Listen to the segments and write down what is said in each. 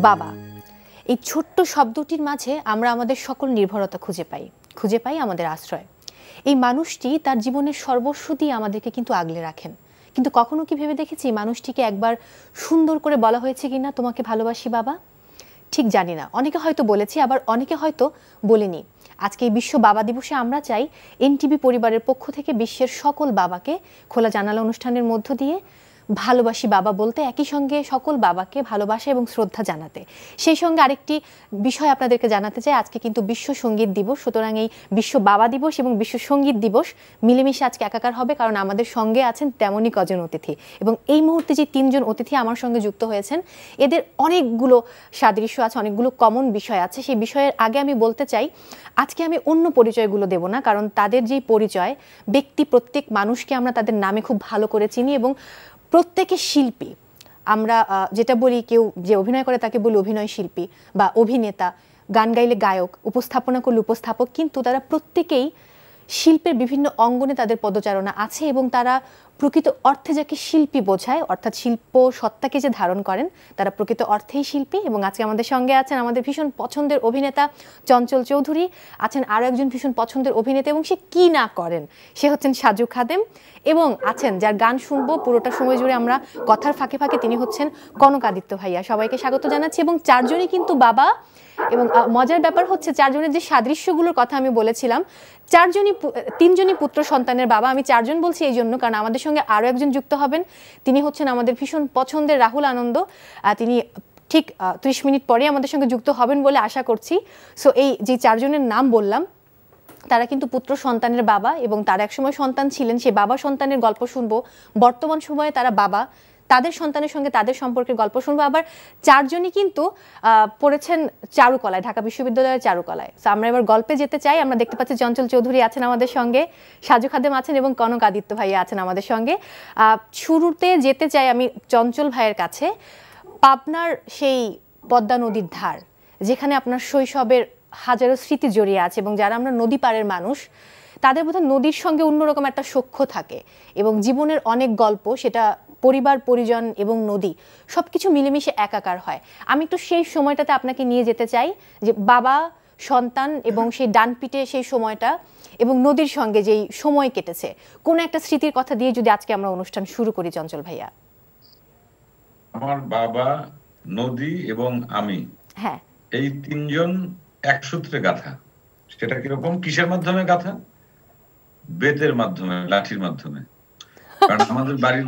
বাবা, এই ছোট্ট শব্দটির মাঝে আমরা আমাদের সকল নির্ভরতা খুঁজে পাই আমাদের আশ্রয়। এই মানুষটি তার জীবনের সর্বস্ব দিয়ে আমাদেরকে কিন্তু আগলে রাখেন। কিন্তু কখনো কি ভেবে দেখেছি মানুষটিকে একবার সুন্দর করে বলা হয়েছে কিনা তোমাকে ভালোবাসি বাবা? ঠিক জানি না, অনেকে হয়তো বলেছি, আবার অনেকে হয়তো বলেনি। আজকে এই বিশ্ব বাবা দিবসে আমরা চাই এনটিভি পরিবারের পক্ষ থেকে বিশ্বের সকল বাবাকে খোলা জানালা অনুষ্ঠানের মধ্য দিয়ে ভালোবাসি বাবা বলতে, একই সঙ্গে সকল বাবাকে ভালোবাসা এবং শ্রদ্ধা জানাতে। সেই সঙ্গে আরেকটি বিষয় আপনাদেরকে জানাতে চাই, আজকে কিন্তু বিশ্ব সঙ্গীত দিবস। সুতরাং এই বিশ্ব বাবা দিবস এবং বিশ্ব সঙ্গীত দিবস মিলেমিশে আজকে একাকার হবে, কারণ আমাদের সঙ্গে আছেন তেমনই কজন অতিথি। এবং এই মুহূর্তে যে তিনজন অতিথি আমার সঙ্গে যুক্ত হয়েছেন, এদের অনেকগুলো সাদৃশ্য আছে, অনেকগুলো কমন বিষয় আছে। সেই বিষয়ের আগে আমি বলতে চাই, আজকে আমি অন্য পরিচয়গুলো দেব না, কারণ তাদের যেই পরিচয়, ব্যক্তি প্রত্যেক মানুষকে আমরা তাদের নামে খুব ভালো করে চিনি এবং প্রত্যেকে শিল্পী। আমরা যেটা বলি, কেউ যে অভিনয় করে তাকে বলি অভিনয় শিল্পী বা অভিনেতা, গান গাইলে গায়ক, উপস্থাপনা করলে উপস্থাপক, কিন্তু তারা প্রত্যেকেই শিল্পের বিভিন্ন অঙ্গনে তাদের পদচারণা আছে এবং তারা প্রকৃত অর্থে যাকে শিল্পী বোঝায়, অর্থাৎ শিল্প সত্তাকে যে ধারণ করেন, তারা প্রকৃত অর্থেই শিল্পী। এবং আজকে আমাদের সঙ্গে আছেন আমাদের ভীষণ পছন্দের অভিনেতা চঞ্চল চৌধুরী, আছেন আরও একজন ভীষণ পছন্দের অভিনেতা এবং সে কি না করেন, সে হচ্ছেন সাজু খাদেম, এবং আছেন যার গান শুনবো পুরোটা সময় জুড়ে আমরা কথার ফাঁকে ফাঁকে, তিনি হচ্ছেন কনকাদিত্য ভাইয়া। সবাইকে স্বাগত জানাচ্ছি। এবং চারজনই কিন্তু বাবা। এবং মজার ব্যাপার হচ্ছে, চারজনের যে সাদৃশ্যগুলোর কথা আমি বলেছিলাম, তিনজনই পুত্র সন্তানের বাবা। আমি চারজন বলছি এই জন্য, কারণ আমাদের সঙ্গে আরও একজন যুক্ত হবেন, তিনি হচ্ছেন আমাদের ভীষণ পছন্দের রাহুল আনন্দ। তিনি ঠিক 30 মিনিট পরে আমাদের সঙ্গে যুক্ত হবেন বলে আশা করছি। সো এই যে চারজনের নাম বললাম, তারা কিন্তু পুত্র সন্তানের বাবা এবং তারা একসময় সন্তান ছিলেন। সেই বাবা সন্তানের গল্প শুনবো, বর্তমান সময়ে তারা বাবা, তাদের সন্তানের সঙ্গে তাদের সম্পর্কের গল্প শুনবো। আবার চারজনই কিন্তু পড়েছেন চারুকলায়, ঢাকা বিশ্ববিদ্যালয়ের চারুকলায়। তো আমরা এবার গল্পে যেতে চাই। আমরা দেখতে পাচ্ছি চঞ্চল চৌধুরী আছেন আমাদের সঙ্গে, সাজু খাদেম আছেন এবং কনকাদিত্য ভাইয়া আছেন আমাদের সঙ্গে। শুরুতে যেতে চাই আমি চঞ্চল ভাইয়ের কাছে। পাবনার সেই পদ্মা নদীর ধার, যেখানে আপনার শৈশবের হাজারো স্মৃতি জড়িয়ে আছে, এবং যারা আমরা নদী পাড়ের মানুষ, তাদের বোধহয় নদীর সঙ্গে অন্যরকম একটা সখ্য থাকে এবং জীবনের অনেক গল্প, সেটা পরিবার, পরিজন এবং নদী সবকিছু মিলেমিশে একাকার হয়। আমি একটু সেই সময়টাতে আপনাকে নিয়ে যেতে চাই, যে বাবা সন্তান এবং সেই ডানপিটে সেই সময়টা এবং নদীর সঙ্গে যেই সময় কেটেছে, কোন একটা স্মৃতির কথা দিয়ে যদি আজকে আমরা অনুষ্ঠান শুরু করি। চঞ্চল ভাইয়া। আমার বাবা, নদী এবং আমি, হ্যাঁ, এই তিনজন এক সূত্রে গাথা। সেটা কিরকম, কিসের মাধ্যমে গাথা? বেতের মাধ্যমে, লাঠির মাধ্যমে। কারণ আমাদের বাড়ির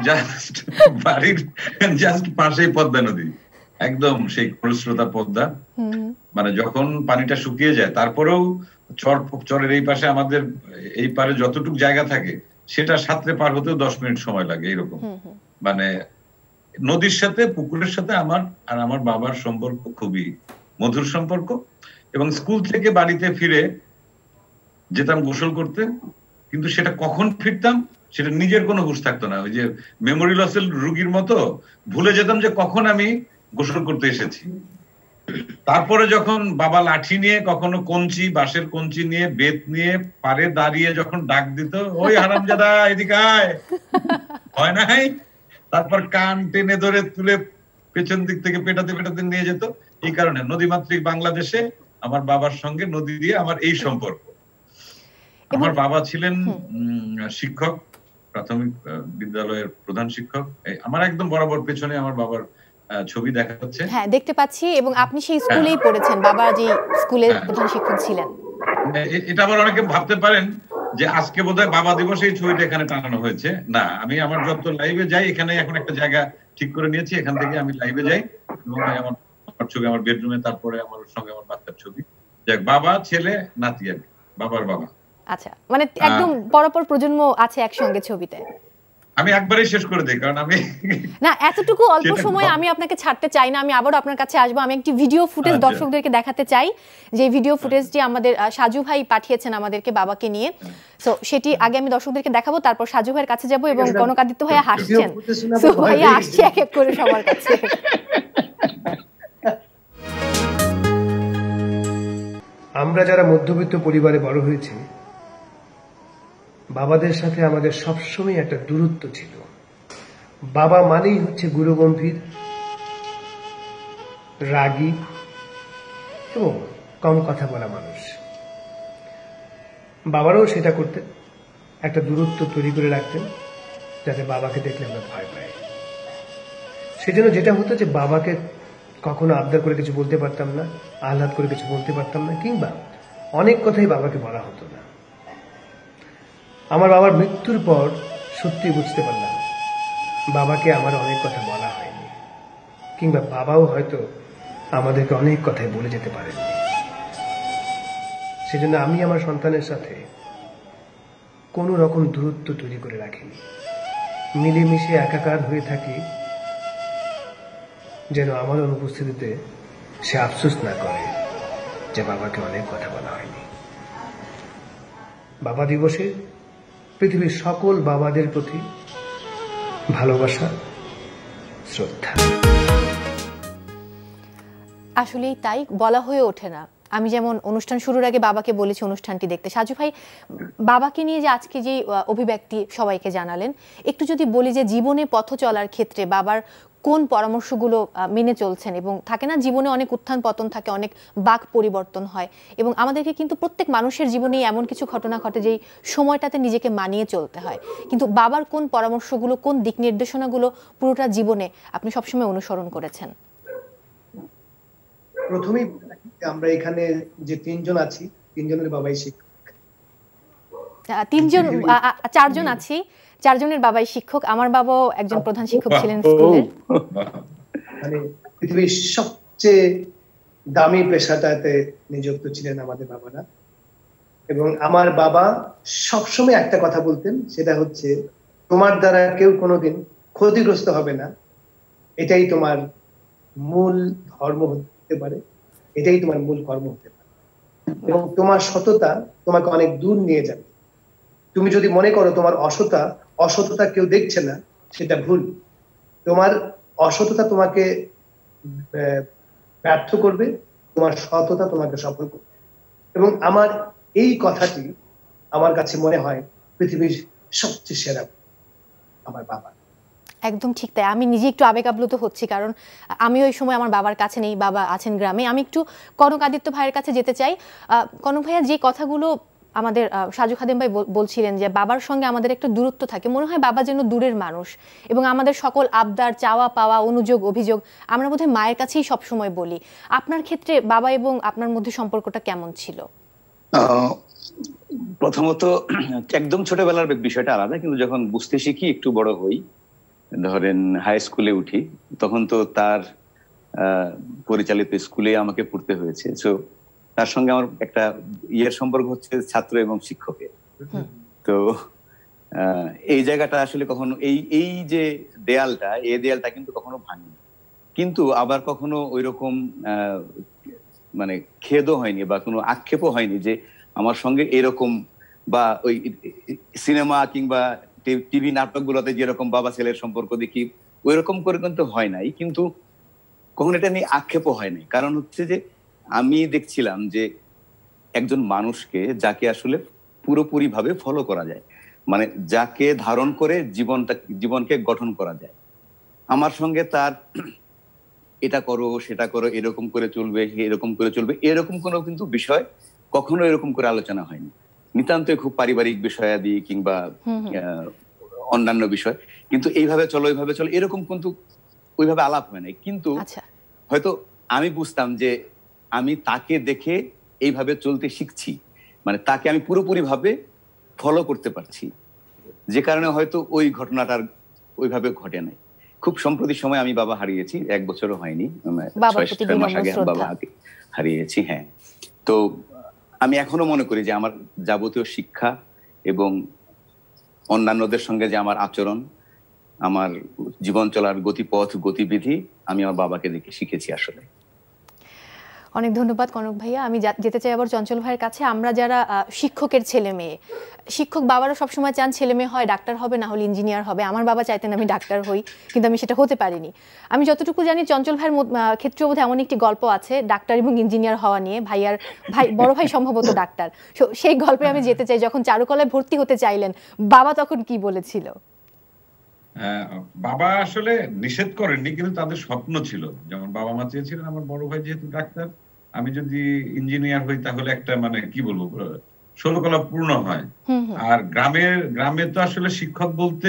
জাস্ট পাশেই পদ্মা নদী, একদম সেই খরস্রোতা পদ্মা। মানে যখন পানিটা শুকিয়ে যায়, তারপরেও চরের এই পাশে আমাদের এই পারে যতটুকু জায়গা থাকে, সেটা সাঁতরে পার হতেও 10 মিনিট সময় লাগে। এইরকম মানে নদীর সাথে, পুকুরের সাথে আমার আর আমার বাবার সম্পর্ক খুবই মধুর সম্পর্ক। এবং স্কুল থেকে বাড়িতে ফিরে যেতাম গোসল করতে, কিন্তু সেটা কখন ফিরতাম সেটা নিজের কোনো হুঁশ থাকতো না। ওই যে মেমোরি লসের রোগীর মতো ভুলে যেতাম যে কখন আমি গোসল করতে এসেছি। তারপরে যখন বাবা লাঠি নিয়ে, কখনো কঞ্চি, বাঁশের কঞ্চি নিয়ে, বেত নিয়ে পারে দাঁড়িয়ে যখন ডাক দিত, ওই হারামজাদা এদিকে আয়, হয় নাই, তারপর কান টেনে ধরে তুলে পেছন দিক থেকে পেটাতে পেটাতে নিয়ে যেত। এই কারণে নদীমাতৃক বাংলাদেশে আমার বাবার সঙ্গে নদী দিয়ে আমার এই সম্পর্ক। আমার বাবা ছিলেন শিক্ষক, প্রাথমিক বিদ্যালয়ের প্রধান শিক্ষক। আমার একদম বরাবর পেছনে আমার বাবার ছবি দেখা যাচ্ছে, হ্যাঁ দেখতে পাচ্ছি। এবং আপনি সেই স্কুলেই পড়েছেন, বাবা যে স্কুলের প্রধান শিক্ষক ছিলেন। এটা আবার অনেকে ভাবতে পারেন যে আজকে বোধহয় বাবা দিবসে এই ছবিটা এখানে টানানো হয়েছে। না, আমি আমার যত লাইভে যাই, এখানে এখন একটা জায়গা ঠিক করে নিয়েছি, এখান থেকে আমি লাইভে যাই এবং আমার ছবি আমার বেডরুমে, তারপরে আমার সঙ্গে আমার বাচ্চার ছবি। দেখ, বাবা, ছেলে, নাতি, আর বাবার বাবা। আচ্ছা, মানে একদম পরপর প্রজন্ম আছে একসঙ্গে ছবিতে। আমি একবারই শেষ করে দেই, কারণ আমি না, এতটুকু অল্প সময় আমি আপনাকে ছাড়তে চাই না। আমি আবারও আপনার কাছে আসবো। আমি একটি ভিডিও ফুটেজ দর্শকদেরকে দেখাতে চাই, যে ভিডিও ফুটেজটি আমাদের সাজু ভাই পাঠিয়েছেন আমাদেরকে বাবাকে নিয়ে। সো সেটি আগে আমি দর্শকদেরকে দেখাবো, তারপর সাজু ভাইয়ের কাছে যাবো। এবং কনকাদিত্য ভাইয়া হাসছেন, সো ভাইয়া আসছে এক এক করে সবার কাছে। আমরা যারা মধ্যবিত্ত পরিবারে বড় হয়েছি, বাবাদের সাথে আমাদের সবসময় একটা দূরত্ব ছিল। বাবা মানেই হচ্ছে গুরুগম্ভীর, রাগী এবং কম কথা বলা মানুষ। বাবারাও সেটা করতেন, একটা দূরত্ব তৈরি করে রাখতেন যাতে বাবাকে দেখলে আমরা ভয় পাই। সেজন্য যেটা হতো যে বাবাকে কখনো আবদার করে কিছু বলতে পারতাম না, আহ্লাদ করে কিছু বলতে পারতাম না, কিংবা অনেক কথাই বাবাকে বলা হতো না। আমার বাবার মৃত্যুর পর সত্যি বুঝতে পারলাম বাবাকে আমার অনেক কথা বলা হয়নি, কিংবা বাবাও হয়তো আমাদেরকে অনেক কথাই বলে যেতে পারেননি। সেজন্য আমি আমার সন্তানের সাথে কোনো রকম দূরত্ব তৈরি করে রাখিনি, মিলেমিশে একাকার হয়ে থাকি, যেন আমার অনুপস্থিতিতে সে আফসোস না করে যে বাবাকে অনেক কথা বলা হয়নি। বাবা দিবসে পৃথিবীর সকল বাবাদের প্রতি ভালোবাসা, শ্রদ্ধা। আসলেই তাই, বলা হয়ে ওঠে না। আমি যেমন অনুষ্ঠান শুরুর আগে বাবাকে বলেছি অনুষ্ঠানটি দেখতে। সাজু ভাই, বাবাকে নিয়ে যে আজকে যে অভিব্যক্তি সবাইকে জানালেন, একটু যদি বলি যে জীবনে পথ চলার ক্ষেত্রে বাবার কোন পরামর্শগুলো মেনে চলছেন, এবং থাকে না জীবনে অনেক উত্থান পতন থাকে, অনেক বাক পরিবর্তন হয়, এবং আমাদেরকে কিন্তু প্রত্যেক মানুষের জীবনেই এমন কিছু ঘটনা ঘটে যেই সময়টাতে নিজেকে মানিয়ে চলতে হয়, কিন্তু বাবার কোন পরামর্শগুলো, কোন দিক নির্দেশনাগুলো পুরোটা জীবনে আপনি সবসময় অনুসরণ করেছেন? প্রথমেই আমরা এখানে যে তিনজন আছি, তিনজনের বাবাই শিক্ষক। তিনজন, চারজন আছি, চারজনের বাবাই শিক্ষক। আমার বাবাও একজন প্রধান শিক্ষক ছিলেন স্কুলের। মানে পৃথিবীর সবচেয়ে দামি পেশাটাতে নিযুক্ত ছিলেন আমাদের বাবারা। এবং আমার বাবা সবসময় একটা কথা বলতেন, সেটা হচ্ছে তোমার দ্বারা কেউ কোনোদিন ক্ষতিগ্রস্ত হবে না, এটাই তোমার মূল ধর্ম হতে পারে, এটাই তোমার মূল কর্ম হতে পারে, এবং তোমার সততা তোমাকে অনেক দূর নিয়ে যাবে। তুমি যদি মনে করো তোমার অসততা কেউ দেখছে না, সেটা ভুল। তোমার অসততা তোমাকে ব্যর্থ করবে, তোমার সততা তোমাকে সফল করবে। এবং আমার এই কথাটি আমার কাছে মনে হয় পৃথিবীর সবচেয়ে সেরা আমার বাবা। একদম ঠিক তাই। আমি নিজে একটু আবেগ আপ্লুত হচ্ছি, কারণ আমি ওই সময় আমার বাবার কাছে নেই, বাবা আছেন গ্রামে। আমি একটু কনক আদিত্য ভাইয়ের কাছে যেতে চাই। কনক ভাইয়া, যে কথাগুলো আমাদের সাজু খাদেম ভাই বলছিলেন যে বাবার সঙ্গে আমাদের একটা দূরত্ব থাকে, মনে হয় বাবা যেন দূরের মানুষ, এবং আমাদের সকল আবদার, চাওয়া পাওয়া, অনুযোগ, অভিযোগ আমরা বোধহয় মায়ের কাছেই সবসময় বলি। আপনার ক্ষেত্রে বাবা এবং আপনার মধ্যে সম্পর্কটা কেমন ছিল? প্রথমত একদম ছোটবেলার বিষয়টা আলাদা, কিন্তু যখন বুঝতে শিখি, একটু বড় হই, ধরেন হাই স্কুলে উঠি, তখন তো তার পরিচালিত স্কুলে আমাকে পড়তে হয়েছে। সো তার সঙ্গে আমার একটা সম্পর্ক হচ্ছে ছাত্র এবং শিক্ষকের। তো এই জায়গাটা আসলে কখনো এই যে দেয়ালটা, এই দেয়ালটা কিন্তু কখনো ভাঙেনি, কিন্তু আবার কখনো ওইরকম মানে খেদও হয়নি বা কোনো আক্ষেপও হয়নি যে আমার সঙ্গে এরকম, বা ওই সিনেমা কিংবা টিভি নাটকগুলোতে যেরকম বাবা ছেলের সম্পর্ক দেখি ওই রকম করে কিন্তু হয় নাই, কিন্তু কখনো এটা নিয়ে আক্ষেপও হয় নাই। কারণ হচ্ছে যে আমি দেখছিলাম যে একজন মানুষকে যাকে আসলে পুরোপুরি ভাবে ফলো করা যায়, মানে যাকে ধারণ করে জীবনকে গঠন করা যায়, আমার সঙ্গে তার এটা করো সেটা করো, এরকম করে চলবে, এরকম করে চলবে, এরকম কোনো কিন্তু বিষয় কখনো এরকম করে আলোচনা হয়নি। নিতান্ত খুব পারিবারিক বিষয়াদি কিংবা অন্যান্য বিষয়, কিন্তু এইভাবে চলো ওইভাবে চলো এরকম কিন্তু ওইভাবে আলাপ হয় নাই। কিন্তু হয়তো আমি বুঝতাম যে আমি তাকে দেখে এইভাবে চলতে শিখছি, মানে তাকে আমি পুরোপুরি ভাবে ফলো করতে পারছি, যে কারণে হয়তো ওই ঘটনাটার ওইভাবে ঘটে নাই। খুব সম্প্রতি সময় আমি বাবা হারিয়েছি, 1 বছরও হয়নি, 6 মাস আগে বাবা হারিয়েছি। হ্যাঁ, তো আমি এখনো মনে করি যে আমার যাবতীয় শিক্ষা এবং অন্যান্যদের সঙ্গে যে আমার আচরণ, আমার জীবন চলার গতিপথ, গতিবিধি আমি আমার বাবাকে দেখে শিখেছি আসলে। অনেক ধন্যবাদ কনক ভাইয়া। আমি যেতে চাই আবার চঞ্চল ভাইয়ের কাছে। আমরা যারা শিক্ষকের ছেলে মেয়ে, শিক্ষক বাবারা সবসময় চান ছেলে মেয়ে হয় ডাক্তার হবে, না হলে ইঞ্জিনিয়ার হবে। আমার বাবা চাইতেন আমি ডাক্তার হই, কিন্তু আমি সেটা হতে পারিনি। আমি যতটুকু জানি চঞ্চল ভাইয়ের ক্ষেত্রে বোধহয় এমন একটি গল্প আছে ডাক্তার এবং ইঞ্জিনিয়ার হওয়া নিয়ে। বড় ভাই সম্ভবত ডাক্তার। সেই গল্পে আমি যেতে চাই, যখন চারুকলায় ভর্তি হতে চাইলেন বাবা তখন কি বলেছিল? বাবা আসলে নিষেধ করেননি, কিন্তু তাদের স্বপ্ন ছিল। যেমন বাবা মা চেয়েছিলেন আমার বড় ভাই যেহেতু ডাক্তার, আমি যদি ইঞ্জিনিয়ার হই তাহলে একটা মানে কি বলবো ষোলকলা পূর্ণ হয়। আর গ্রামে তো আসলে শিক্ষক বলতে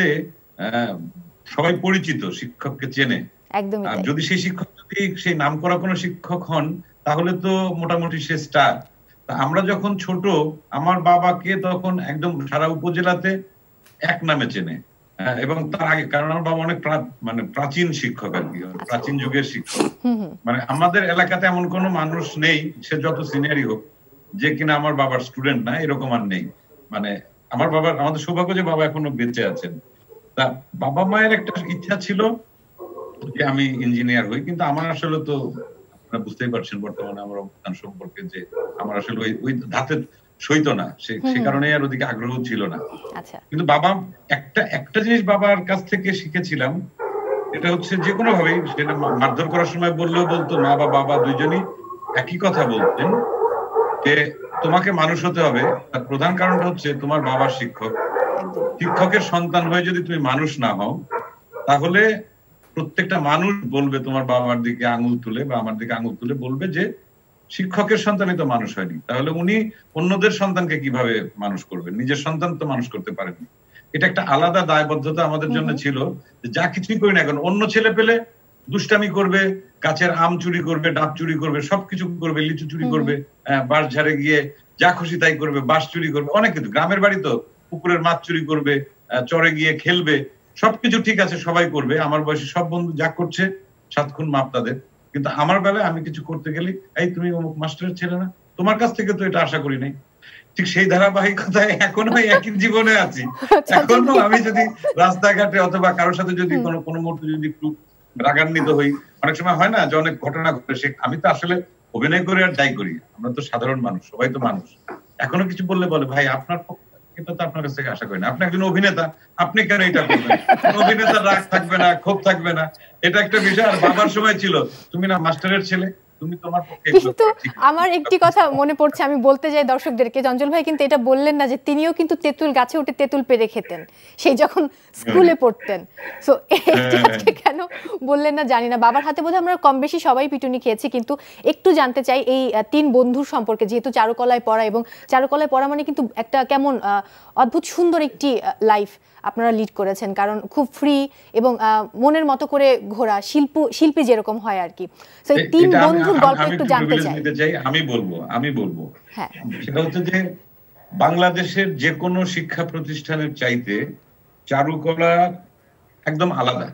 সবাই পরিচিত, শিক্ষককে চেনে। আর যদি সেই শিক্ষক যদি সেই নামকরা কোনো শিক্ষক হন তাহলে তো মোটামুটি সে স্টার। আমরা যখন ছোট, আমার বাবাকে তখন একদম সারা উপজেলাতে এক নামে চেনে। এবং তার আগে, কারণ আমার বাবা অনেক মানে প্রাচীন শিক্ষক আর কি, প্রাচীন যুগের শিক্ষক। মানে আমাদের এলাকাতে এমন কোনো মানুষ নেই, সে যত সিনিয়রই হোক, যে কিনা আমার বাবার স্টুডেন্ট না, এরকম আর নেই। মানে আমাদের সৌভাগ্য যে বাবা এখনো বেঁচে আছেন। তা বাবা মায়ের একটা ইচ্ছা ছিল যে আমি ইঞ্জিনিয়ার হই, কিন্তু আমার আসলে তো আপনারা বুঝতেই পারছেন বর্তমানে আমার অবস্থান সম্পর্কে, যে আমার আসলে ওই ধাতে সইতো না, সে কারণে আর ওদিকে আগ্রহ ছিল না। কিন্তু বাবা একটা জিনিস বাবার কাছ থেকে শিখেছিলাম, এটা হচ্ছে যে কোনো ভাবে সেটা মারধর করার সময় বললেও বলতো, মা বা বাবা দুইজনই একই কথা বলতেন যে তোমাকে মানুষ হতে হবে। তার প্রধান কারণটা হচ্ছে তোমার বাবার শিক্ষকের সন্তান হয়ে যদি তুমি মানুষ না হও, তাহলে প্রত্যেকটা মানুষ বলবে তোমার বাবার দিকে আঙুল তুলে বা আমার দিকে আঙুল তুলে বলবে যে শিক্ষকের সন্তানই তো মানুষ হয়নি, তাহলে উনি অন্যদের সন্তানকে কিভাবে মানুষ করবেন, নিজের সন্তান তো মানুষ করতে পারেননি। এটা একটা আলাদা দায়বদ্ধতা আমাদের জন্য ছিল, যা কিছুই করি না এখন অন্য ছেলে পেলে দুষ্টামি করবে, গাছের আম চুরি করবে, ডাব চুরি করবে, সবকিছু করবে, লিচু চুরি করবে, বাঁশ ঝাড়ে গিয়ে যা খুশি তাই করবে, বাঁশ চুরি করবে, অনেক কিছু। গ্রামের বাড়ি তো পুকুরের মাছ চুরি করবে, চরে গিয়ে খেলবে, সবকিছু ঠিক আছে, সবাই করবে। আমার বয়সে সব বন্ধু যা করছে 7 খুন মাপ তাদের। কিন্তু আমার বেলায় আমি কিছু করতে গেলে, এই তুমি অমুক মাস্টারের ছেলে না, তোমার কাছ থেকে তো এটা আশা করি নাই। ঠিক সেই ধারাবাহিকতায় এখনো একই জীবনে আছি। এখনো আমি যদি রাস্তাঘাটে অথবা কারোর সাথে যদি কোনো মুহূর্তে যদি একটু রাগান্বিত হই, অনেক সময় হয় না যে অনেক ঘটনা ঘটে, আমি তো আসলে অভিনয় করে আর যাই করি, আমরা তো সাধারণ মানুষ, সবাই তো মানুষ। এখনো কিছু বললে বলে, ভাই আপনার এটা তো আপনার কাছ থেকে আশা করি না, আপনি একজন অভিনেতা, আপনি কেন এটা করবেন? অভিনেতার রাগ থাকবে না, ক্ষোভ থাকবে না, এটা একটা বিষয়। আর বাবার সময় ছিল, তুমি না মাস্টারের ছেলে, কিন্তু আমার একটি কথা মনে পড়ছে, আমি বলতে যাই দর্শকদেরকে, চঞ্চল ভাই কিন্তু এটা বললেন না যে তিনিও কিন্তু তেঁতুল গাছে উঠে তেঁতুল পেড়ে খেতেন সেই যখন স্কুলে পড়তেন। সো এটা কেন বললেন না জানি না। বাবার হাতে বোধহয় আমরা কম বেশি সবাই পিটুনি খেয়েছি। কিন্তু একটু জানতে চাই এই 3 বন্ধুর সম্পর্কে, যেহেতু চারুকলায় পড়া, এবং চারুকলায় পড়া মানে কিন্তু একটা কেমন অদ্ভুত সুন্দর একটি লাইফ আপনারা লিড করেছেন, কারণ খুব ফ্রি এবং মনের মতো করে ঘোরা, শিল্পী যেরকম হয় আর কি। তো এই 3 বন্ধুর গল্প একটু জানতে চাই। আমি বলবো সেটা হচ্ছে যে বাংলাদেশের যে কোনো শিক্ষা প্রতিষ্ঠানের চাইতে চারুকলা একদম আলাদা।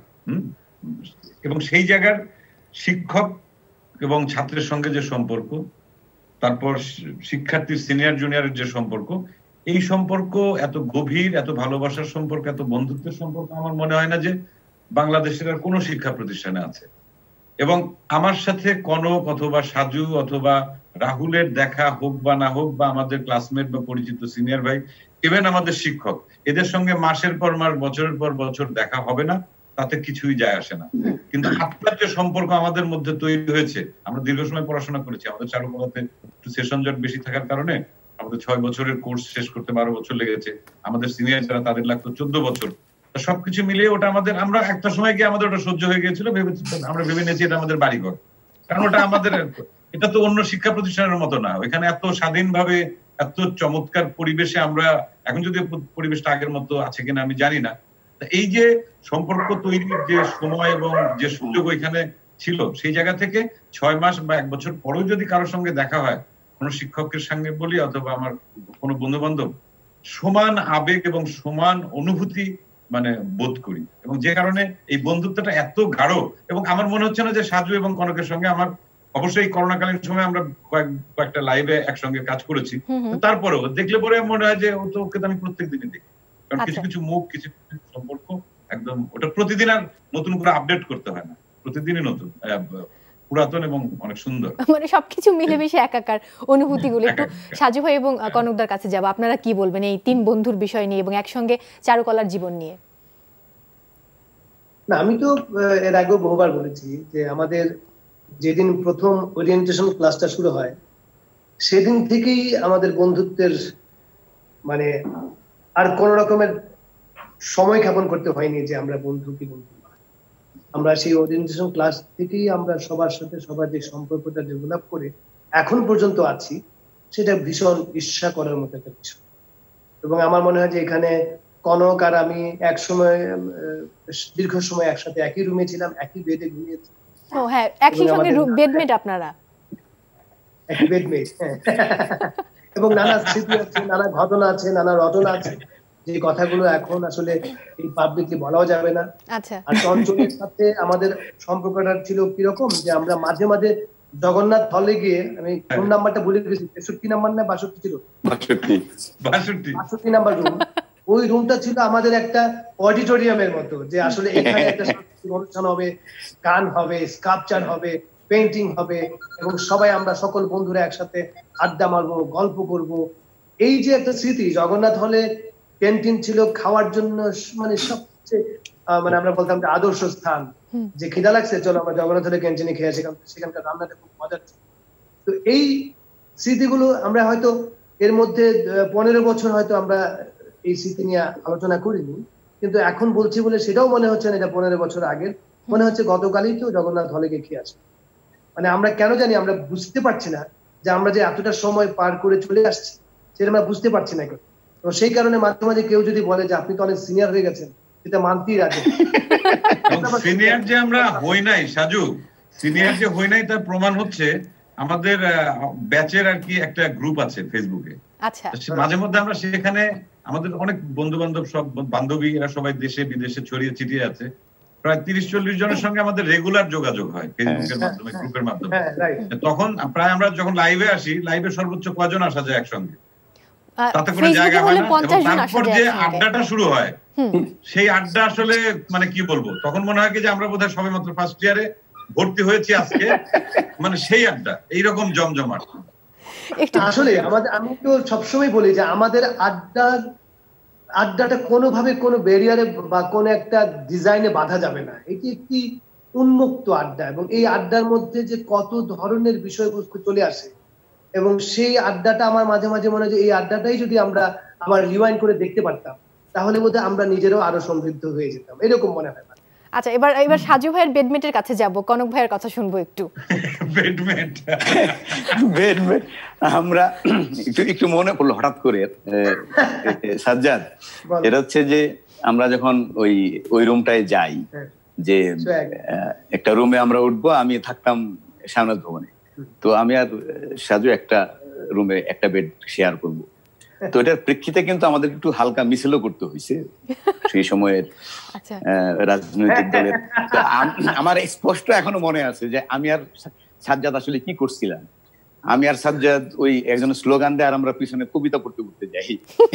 এবং সেই জায়গার শিক্ষক এবং ছাত্রের সঙ্গে যে সম্পর্ক, তারপর শিক্ষার্থীর সিনিয়র জুনিয়রের যে সম্পর্ক, এই সম্পর্ক এত গভীর, এত ভালোবাসার সম্পর্ক, এত বন্ধুত্বের সম্পর্ক আমার মনে হয় না যে বাংলাদেশের আর কোনো শিক্ষা প্রতিষ্ঠানে আছে। এবং আমার সাথে কনক অথবা সাজু অথবা রাহুলের দেখা হোক বা না হোক, বা আমাদের ক্লাসমেট বা পরিচিত সিনিয়র ভাই, ইভেন আমাদের শিক্ষক, এদের সঙ্গে মাসের পর মাস, বছরের পর বছর দেখা হবে না, তাতে কিছুই যায় আসে না। কিন্তু আপনার যে সম্পর্ক আমাদের মধ্যে তৈরি হয়েছে, আমরা দীর্ঘ সময় পড়াশোনা করেছি, আমাদের চারুকলাতে একটু সেশন জট বেশি থাকার কারণে আমাদের 6 বছরের কোর্স শেষ করতে 12 বছর লেগেছে। আমাদের সিনিয়র যারা, তাদের লাগতো 14 বছর। সবকিছু মিলিয়ে ওটা আমাদের, আমরা একটা সময় গিয়ে আমাদের ওটা সহ্য হয়ে গিয়েছিল, আমরা ভেবে নিয়েছি এটা আমাদের বাড়িঘর। কারণ ওটা আমাদের, এটা তো অন্য শিক্ষা প্রতিষ্ঠানের মতো না, ওইখানে এত স্বাধীনভাবে, এত চমৎকার পরিবেশে আমরা, এখন যদি পরিবেশটা আগের মতো আছে কিনা আমি জানি না, এই যে সম্পর্ক তৈরির যে সময় এবং যে সুযোগ ওইখানে ছিল, সেই জায়গা থেকে 6 মাস বা 1 বছর পরেও যদি কারোর সঙ্গে দেখা হয়, কোনো শিক্ষকের সঙ্গে বলি অথবা আমার কোনো বন্ধু বান্ধব, সমান আবেগ এবং সমান অনুভূতি মানে বোধ করি। এবং যে কারণে এই বন্ধুত্বটা এত গাঢ়। এবং আমার মনে হচ্ছে না যে সাজু এবং কনকের সঙ্গে আমার, অবশ্যই করোনাকালীন সময় আমরা কয়েকটা লাইভে একসঙ্গে কাজ করেছি, তারপরেও দেখলে পরে মনে হয় যে ওকে তো আমি প্রত্যেকদিনই দেখি। কারণ কিছু কিছু মুখ, কিছু কিছু সম্পর্ক একদম, ওটা প্রতিদিন আর নতুন করে আপডেট করতে হয় না, প্রতিদিনই নতুন, পুরাতন এবং অনেক সুন্দর, মানে সবকিছু মিলেমিশে একাকার অনুভূতিগুলো। একটু সাজু ভাই এবং কনকদার কাছে যাব, আপনারা কি বলবেন এই 3 বন্ধুর বিষয় নিয়ে এবং একসঙ্গে চারুকলার জীবন নিয়ে? না, আমি তো এর আগেও বহুবার বলেছি যে আমাদের যেদিন প্রথম ওরিয়েন্টেশন ক্লাসটা শুরু হয়, সেদিন থেকেই আমাদের বন্ধুত্বের মানে আর কোন রকমের সময় ক্ষেপণ করতে হয়নি যে আমরা বন্ধু কি বন্ধু নয়। আমরা সেই ওরিয়েন্টেশন ক্লাস থেকেই আমরা সবার সাথে সবার যে সম্পর্কটা ডেভেলপ করে এখন পর্যন্ত আছি, সেটা ভীষণ ঈর্ষা করার মতো একটা বিষয়। এবং আমার মনে হয় যে এখানে কনক আর আমি এক সময় দীর্ঘ সময় একসাথে একই রুমে ছিলাম, একই বেডে ঘুমিয়েছি। ও হ্যাঁ, একই সঙ্গে বেডমেট আপনারা, একই বেডমেট। এবং নানা স্মৃতি আছে, নানা ঘটনা আছে, নানা রটনা আছে, যে কথাগুলো এখন আসলে এই পাবলিকলি বলাও যাবে না। আচ্ছা। আর চঞ্চলের সাথে আমাদের সম্পর্কটা ছিল কিরকম যে আমরা মাঝে মাঝে জগন্নাথ হলে গিয়ে, আমি ফোন নাম্বারটা ভুলে গেছি, 63 নাম্বার না 62 ছিল, 62 নাম্বার রুম। ওই রুমটা ছিল আমাদের একটা অডিটোরিয়ামের মতো, যে আসলে এখানে একটা সাংস্কৃতিক অনুষ্ঠান হবে, গান হবে, স্কাল্পচার হবে, পেইন্টিং হবে, এবং সবাই আমরা সকল বন্ধুরা একসাথে আড্ডা মারবো, গল্প করব। এই যে একটা স্মৃতি, জগন্নাথ হলে ক্যান্টিন ছিল খাওয়ার জন্য, মানে সবচেয়ে মানে আমরা বলতাম যে আদর্শ স্থান, যে খিদা লাগছে চলো আমরা জগন্নাথ হলে ক্যান্টিনে খেয়ে আসি, সেখানকার রান্নাটা খুব মজার ছিল। তো এই স্মৃতিগুলো আমরা হয়তো এর মধ্যে 15 বছর হয়তো আমরা এই স্মৃতি নিয়ে আলোচনা করিনি, কিন্তু এখন বলছি বলে সেটাও মনে হচ্ছে না এটা 15 বছর আগের, মনে হচ্ছে গতকালই তো জগন্নাথ হলে গিয়ে খেয়ে আসি। মানে আমরা কেন জানি আমরা বুঝতে পারছি না যে আমরা যে এতটা সময় পার করে চলে আসছি, সেটা আমরা বুঝতে পারছি না। তো সেই কারণে মাঝে মাঝে কেউ যদি বলে যে আপনি তো অনেক সিনিয়র হয়ে গেছেন, সেটা মানতেই রাজি। সিনিয়র যে আমরা হই নাই সাজু, সিনিয়র যে হই নাই তার প্রমাণ হচ্ছে আমাদের ব্যাচের আর কি একটা গ্রুপ আছে ফেসবুকে। আচ্ছা। মাঝে মধ্যে আমরা সেখানে আমাদের অনেক বন্ধু বান্ধব, সব বান্ধবী এরা সবাই দেশে বিদেশে ছড়িয়ে ছিটিয়ে আছে, প্রায় 30-40 জনের সঙ্গে আমাদের রেগুলার যোগাযোগ হয় ফেসবুকের মাধ্যমে, গ্রুপের মাধ্যমে। তখন প্রায় আমরা যখন লাইভে আসি, লাইভে সর্বোচ্চ কয়জন আসা যায় একসঙ্গে, তাতে কোনো জায়গা হয় না। তারপর যে আড্ডাটা শুরু হয়, সেই আড্ডা আসলে মানে কি বলবো, তখন মনে হয় কি যে আমরা বোধহয় সবে মাত্র ফার্স্ট ইয়ারে ভর্তি হয়েছি আজকে, মানে সেই আড্ডা এইরকম জমজমাট। আসলে আমাদের, আমি তো সবসময় বলি যে আমাদের আড্ডাটা কোনোভাবে কোনো ব্যারিয়ারে বা কোনো একটা ডিজাইনে বাধা যাবে না। এটি একটি উন্মুক্ত আড্ডা, এবং এই আড্ডার মধ্যে যে কত ধরনের বিষয়বস্তু চলে আসে, এবং সেই আড্ডাটা আমার মাঝে মাঝে মনে হয় যে এই আড্ডাটাই যদি আমরা আবার রিওয়াইন্ড করে দেখতে পারতাম, তাহলে বোধহয় আমরা নিজেরও আরো সমৃদ্ধ হয়ে যেতাম, এরকম মনে হয়। আচ্ছা, এবার সাজু ভাইয়ের বেডমেটের কাছে যাব, কনক ভাইয়ের কথা শুনবো একটু। বেডমেট আমরা একটু মনে পড়লো হঠাৎ করে সাজ্জাদ, এটা হচ্ছে যে আমরা যখন ওই রুমটায় যাই, যে একটা রুমে আমরা উঠবো, আমি থাকতাম সামনের ভবনে, তো আমি আর সাজু একটা রুমে একটা বেড শেয়ার করবো। তো এটার প্রেক্ষিতে কিন্তু আমাদের একটু হালকা মিছিলও করতে হয়েছে সেই সময়ের রাজনৈতিক দলের। আমার স্পষ্ট এখনো মনে আছে যে আমি আর সাজ্জাদ আসলে কি করছিলাম। আমি আর সাজ্জাদ ওই একজন স্লোগান দেয়, আর আমরা পিছনে কবিতা পড়তে পড়তে যাই।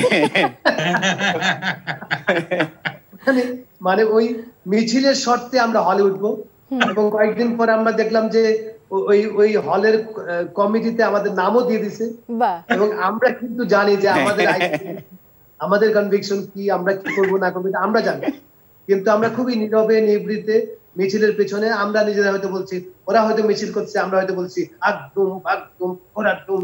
মানে ওই মিছিলের শর্তে আমরা হলে উঠবো, এবং কয়েকদিন পর আমরা দেখলাম যে ওই হলের কমিটিতে আমাদের নামও দিয়ে দিছে, এবং আমরা কিন্তু জানি যে আমাদের কনভিকশন কি, আমরা কি করবো না করবো আমরা জানি, কিন্তু আমরা খুবই নীরবে নিবৃতে মিছিলের পেছনে আমরা নিজেরা হয়তো বলছি, ওরা হয়তো মিছিল করছে, আমরা হয়তো বলছি একদম একদম একদম।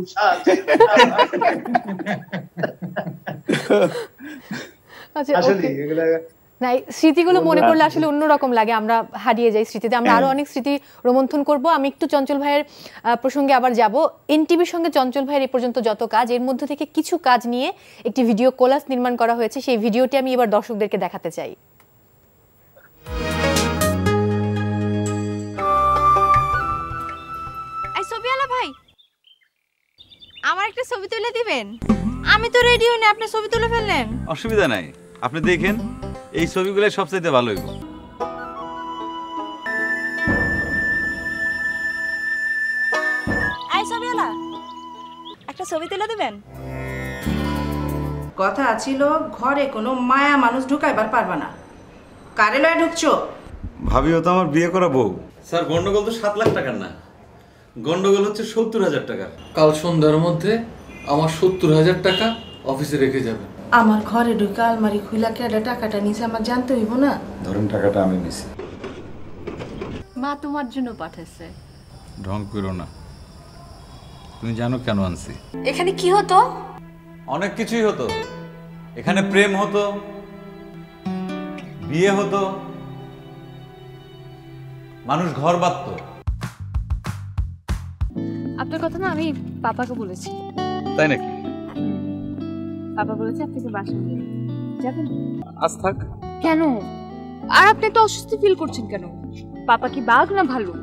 আসলে এগুলা না, স্মৃতিগুলো মনে করলে আসলে অন্যরকম লাগে, আমরা হারিয়ে যাই স্মৃতিতে। আমরা আরো অনেক স্মৃতি রোমন্থন করব। আমি একটু চঞ্চল ভাইয়ের প্রসঙ্গে আবার যাব। এনটিভির সঙ্গে চঞ্চল ভাইয়ের এই পর্যন্ত যত কাজ, এর মধ্যে থেকে কিছু কাজ নিয়ে একটি ভিডিও কোলাজ নির্মাণ করা হয়েছে, সেই ভিডিওটি আমি এবার দর্শকদেরকে দেখাতে চাই। এই ছবিওয়ালা ভাই, আমার একটা ছবি তুলে দিবেন? আমি তো রেডি হইনি, আপনি ছবি তুলে ফেললেন। অসুবিধা নাই, আপনি দেখেন, এই ছবিগুলো সবচেয়ে ভালো হইব। এই ছবিওয়ালা, একটা ছবি তুলে দিবেন? কথা ছিল ঘরে কোনো মায়া মানুষ ঢুকাইবার পারবা না, কারে লয়ে ঢুকছো? ভাবিও তো আমার বিয়ে করা বউ। স্যার, গন্ডগোল তো 7 লাখ টাকার না, গন্ডগোল হচ্ছে 70,000 টাকার। কাল সন্ধ্যার মধ্যে আমার 70,000 টাকা অফিসে রেখে যাবেন। আমার ঘরে ঢুকে আলমারি খুইলা কেডা টাকাটা নিছে আমার জানতে হইব না? ধরেন টাকাটা আমি নিছি। মা তোমার জন্য পাঠাইছে। ঢং করো না, তুমি জানো কেন আনছি? এখানে কি হতো? অনেক কিছুই হতো। এখানে প্রেম হতো, বিয়ে হতো, মানুষ ঘর বাঁধতো। আপনার কথা না আমি পাপাকে বলেছি। তাই নাকি? পাপা বলেছে আপনাকে বাসা নিয়ে যাবেন। আজ থাক। কেন? আর আপনি তো অস্বস্তি ফিল করছেন কেন? পাপা কি বাঘ না ভালুক?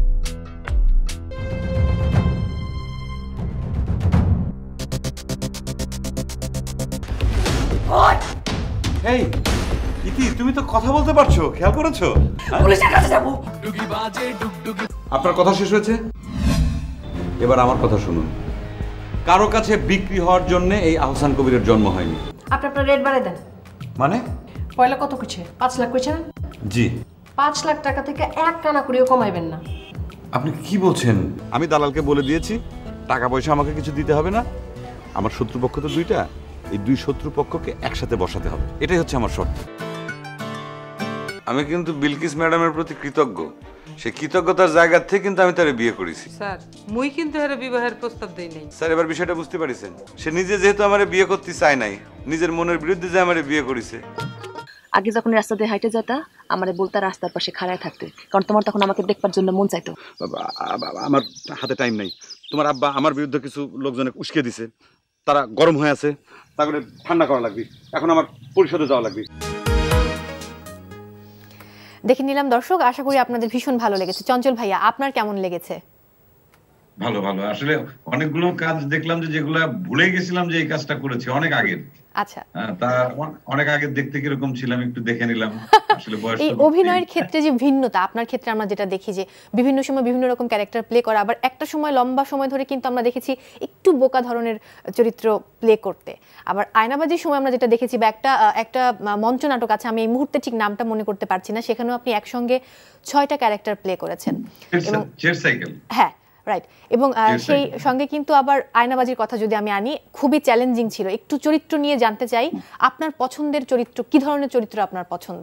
এই ইতি, তুমি তো কথা বলতে পারছো, খেয়াল করেছো? পুলিশের কাছে যাবো। আপনার কথা শেষ হয়েছে, এবার আমার কথা শুনুন। কারো কাছে বিক্রি হওয়ার জন্য এই আহসান কবিরের জন্ম হয়নি। আপনি আপনার রেট বাড়াই দেন। মানে পয়লা কত কইছে? 5 লাখ কইছে না? জি। 5 লাখ টাকা থেকে এক কানা করিও কমাইবেন না। আপনি কি বলছেন? আমি দালালকে বলে দিয়েছি টাকা পয়সা আমাকে কিছু দিতে হবে না। আমার শত্রুপক্ষ তো দুইটা, এই দুই শত্রুপক্ষকে একসাথে বসাতে হবে, এটাই হচ্ছে আমার শর্ত। আমি কিন্তু বিলকিস ম্যাডামের প্রতি কৃতজ্ঞ। সে কৃতজ্ঞতার জায়গা থেকে কিন্তু আমি তারে বিয়ে করেছি। স্যার মুই কিন্তু এর বিবাহের প্রস্তাব দেই নাই। স্যার এবার বিষয়টা বুঝতে পারিছেন? সে নিজে যেহেতু আমারে বিয়ে করতে চায় নাই, নিজের মনের বিরুদ্ধে যে আমারে বিয়ে করেছে। আগে যখন রাস্তা দিয়ে হাইটে যেতা আমারে বলতা রাস্তার পাশে খাড়ায় থাকতে, কারণ তোমার তখন আমাকে দেখবার জন্য মন চাইতো। আমার হাতে টাইম নাই। তোমার আব্বা আমার বিরুদ্ধে কিছু লোকজনে উস্কে দিছে, তারা গরম হয়ে আছে, তারপরে ঠান্ডা করা লাগবে। এখন আমার পরিষদে যাওয়া লাগবে। দেখে নিলাম দর্শক, আশা করি আপনাদের ভীষণ ভালো লেগেছে। চঞ্চল ভাইয়া, আপনার কেমন লেগেছে? ভালো ভালো, আসলে অনেকগুলো কাজ দেখলাম যেগুলা ভুলে গেছিলাম যে এই কাজটা করেছি অনেক আগের। আচ্ছা, তা অনেক আগে দেখতে কিরকম ছিলাম একটু দেখে নিলাম। আসলে বয়স এই অভিনয়ের ক্ষেত্রে যে ভিন্নতা, আপনার ক্ষেত্রে আমরা যেটা দেখি যে বিভিন্ন সময় বিভিন্ন রকম ক্যারেক্টার প্লে করা, আবার একটা সময় লম্বা সময় ধরে কিন্তু আমরা দেখেছি একটু বোকা ধরনের চরিত্র প্লে করতে। আবার আয়নাবাজির সময় আমরা যেটা দেখেছি, বা একটা মঞ্চ নাটক আছে, আমি এই মুহূর্তে ঠিক নামটা মনে করতে পারছি না, সেখানেও আপনি একসঙ্গে 6টা ক্যারেক্টার প্লে করেছেন। এবং হ্যাঁ রাইট, এবং সেই সঙ্গে কিন্তু আবার আয়নাবাজির কথা যদি আমি আনি, খুবই চ্যালেঞ্জিং ছিল। একটু চরিত্র নিয়ে জানতে চাই, আপনার পছন্দের চরিত্র কি ধরনের চরিত্র আপনার পছন্দ?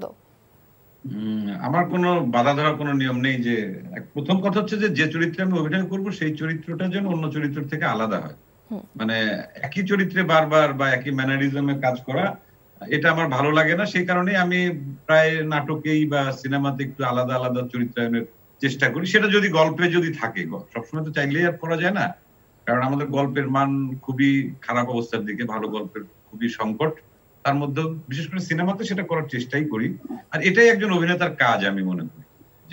আমার কোনো বাধা ধরার কোনো নিয়ম নেই। যে প্রথম কথা হচ্ছে যে চরিত্রে আমি অভিনয় করব সেই চরিত্রটা যেন অন্য চরিত্র থেকে আলাদা হয়। মানে একই চরিত্রে বারবার বা একই ম্যানারিজমে কাজ করা, এটা আমার ভালো লাগে না। সেই কারণে আমি প্রায় নাটকেই বা সিনেমাতে একটু আলাদা আলাদা চরিত্রায়নের চেষ্টা করি। সেটা যদি গল্পে যদি থাকে, সবসময় তো চাইলেই আর করা যায় না, কারণ আমাদের গল্পের মান খুবই খারাপ অবস্থার দিকে, ভালো গল্পের খুবই সংকট। তার মধ্যে বিশেষ করে সিনেমাতে সেটা করার চেষ্টাই করি। আর এটাই একজন অভিনেতার কাজ আমি মনে করি,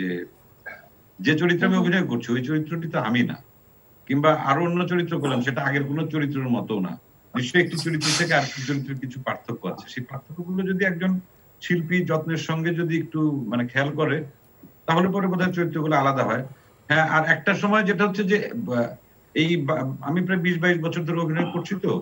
যে চরিত্রে আমি অভিনয় করছি ওই চরিত্রটি তো আমি না, কিংবা আরো অন্য চরিত্র করলাম সেটা আগের কোনো চরিত্রের মতো না। নিশ্চয়ই একটি চরিত্র থেকে আর একটি চরিত্রের কিছু পার্থক্য আছে। সেই পার্থক্যগুলো যদি একজন শিল্পী যত্নের সঙ্গে যদি একটু মানে খেয়াল করে, তাহলে পরে বোধহয় চরিত্রগুলো আলাদা হয়। হ্যাঁ, আর একটা সময় যেটা হচ্ছে যে এই আমি প্রায় 20-22 বছর ধরে অভিনয় করছি, তো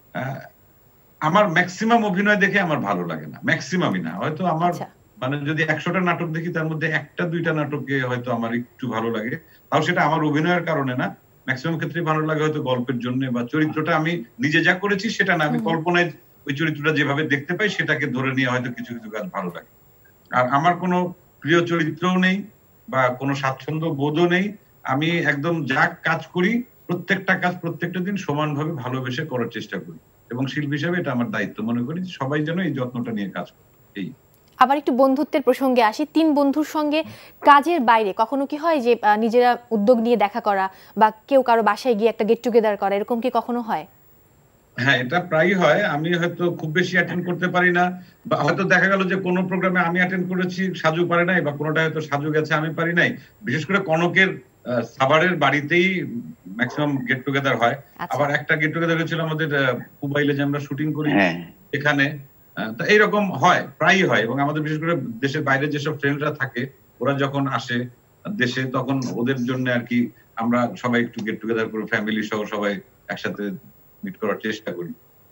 আমার ম্যাক্সিমাম অভিনয় দেখে আমার ভালো লাগে না, ম্যাক্সিমামই না। হয়তো আমার মানে যদি 100টা নাটক দেখি তার মধ্যে 1-2টা নাটকে হয়তো আমার একটু ভালো লাগে, তাও সেটা আমার অভিনয়ের কারণে না। ম্যাক্সিমাম ক্ষেত্রে ভালো লাগে হয়তো গল্পের জন্য, বা চরিত্রটা আমি নিজে যা করেছি সেটা না, আমি কল্পনায় ওই চরিত্রটা যেভাবে দেখতে পাই সেটাকে ধরে নিয়ে হয়তো কিছু কিছু কাজ ভালো লাগে। আর আমার কোনো প্রিয় চরিত্রও নেই বা কোনো স্বাচ্ছন্দ্য বোধও নেই। আমি একদম যা কাজ করি প্রত্যেকটা কাজ প্রত্যেকটা দিন সমানভাবে ভালোবেসে করার চেষ্টা করি, এবং শিল্পী হিসেবে এটা আমার দায়িত্ব মনে করি সবাই যেন এই যত্নটা নিয়ে কাজ করে। এই আবার একটু বন্ধুত্বের প্রসঙ্গে আসি, 3 বন্ধুর সঙ্গে কাজের বাইরে কখনো কি হয় যে নিজেরা উদ্যোগ নিয়ে দেখা করা বা কেউ কারো বাসায় গিয়ে একটা গেট টুগেদার করা, এরকম কি কখনো হয়? হ্যাঁ, এটা প্রায়ই হয়। আমি হয়তো খুব বেশি অ্যাটেন্ড করতে পারি না, বা হয়তো দেখা গেল যে কোনো প্রোগ্রামে আমি অ্যাটেন্ড করেছি, সাজু পারে নাই, বা কোনোটা হয়তো সাজু গেছে আমি পারি নাই। বিশেষ করে কনকের সাভারের বাড়িতেই ম্যাক্সিমাম গেট টুগেদার হয়। আবার একটা গেট টুগেদার হয়েছিল আমাদের মোবাইলে যে আমরা শুটিং করি এখানে, তা এইরকম হয়, প্রায়ই হয়। এবং আমাদের বিশেষ করে দেশের বাইরে যেসব ফ্রেন্ডরা থাকে ওরা যখন আসে দেশে, তখন ওদের জন্য আর কি আমরা সবাই একটু গেট টুগেদার করে ফ্যামিলি সহ সবাই একসাথে মিট করার চেষ্টা করি।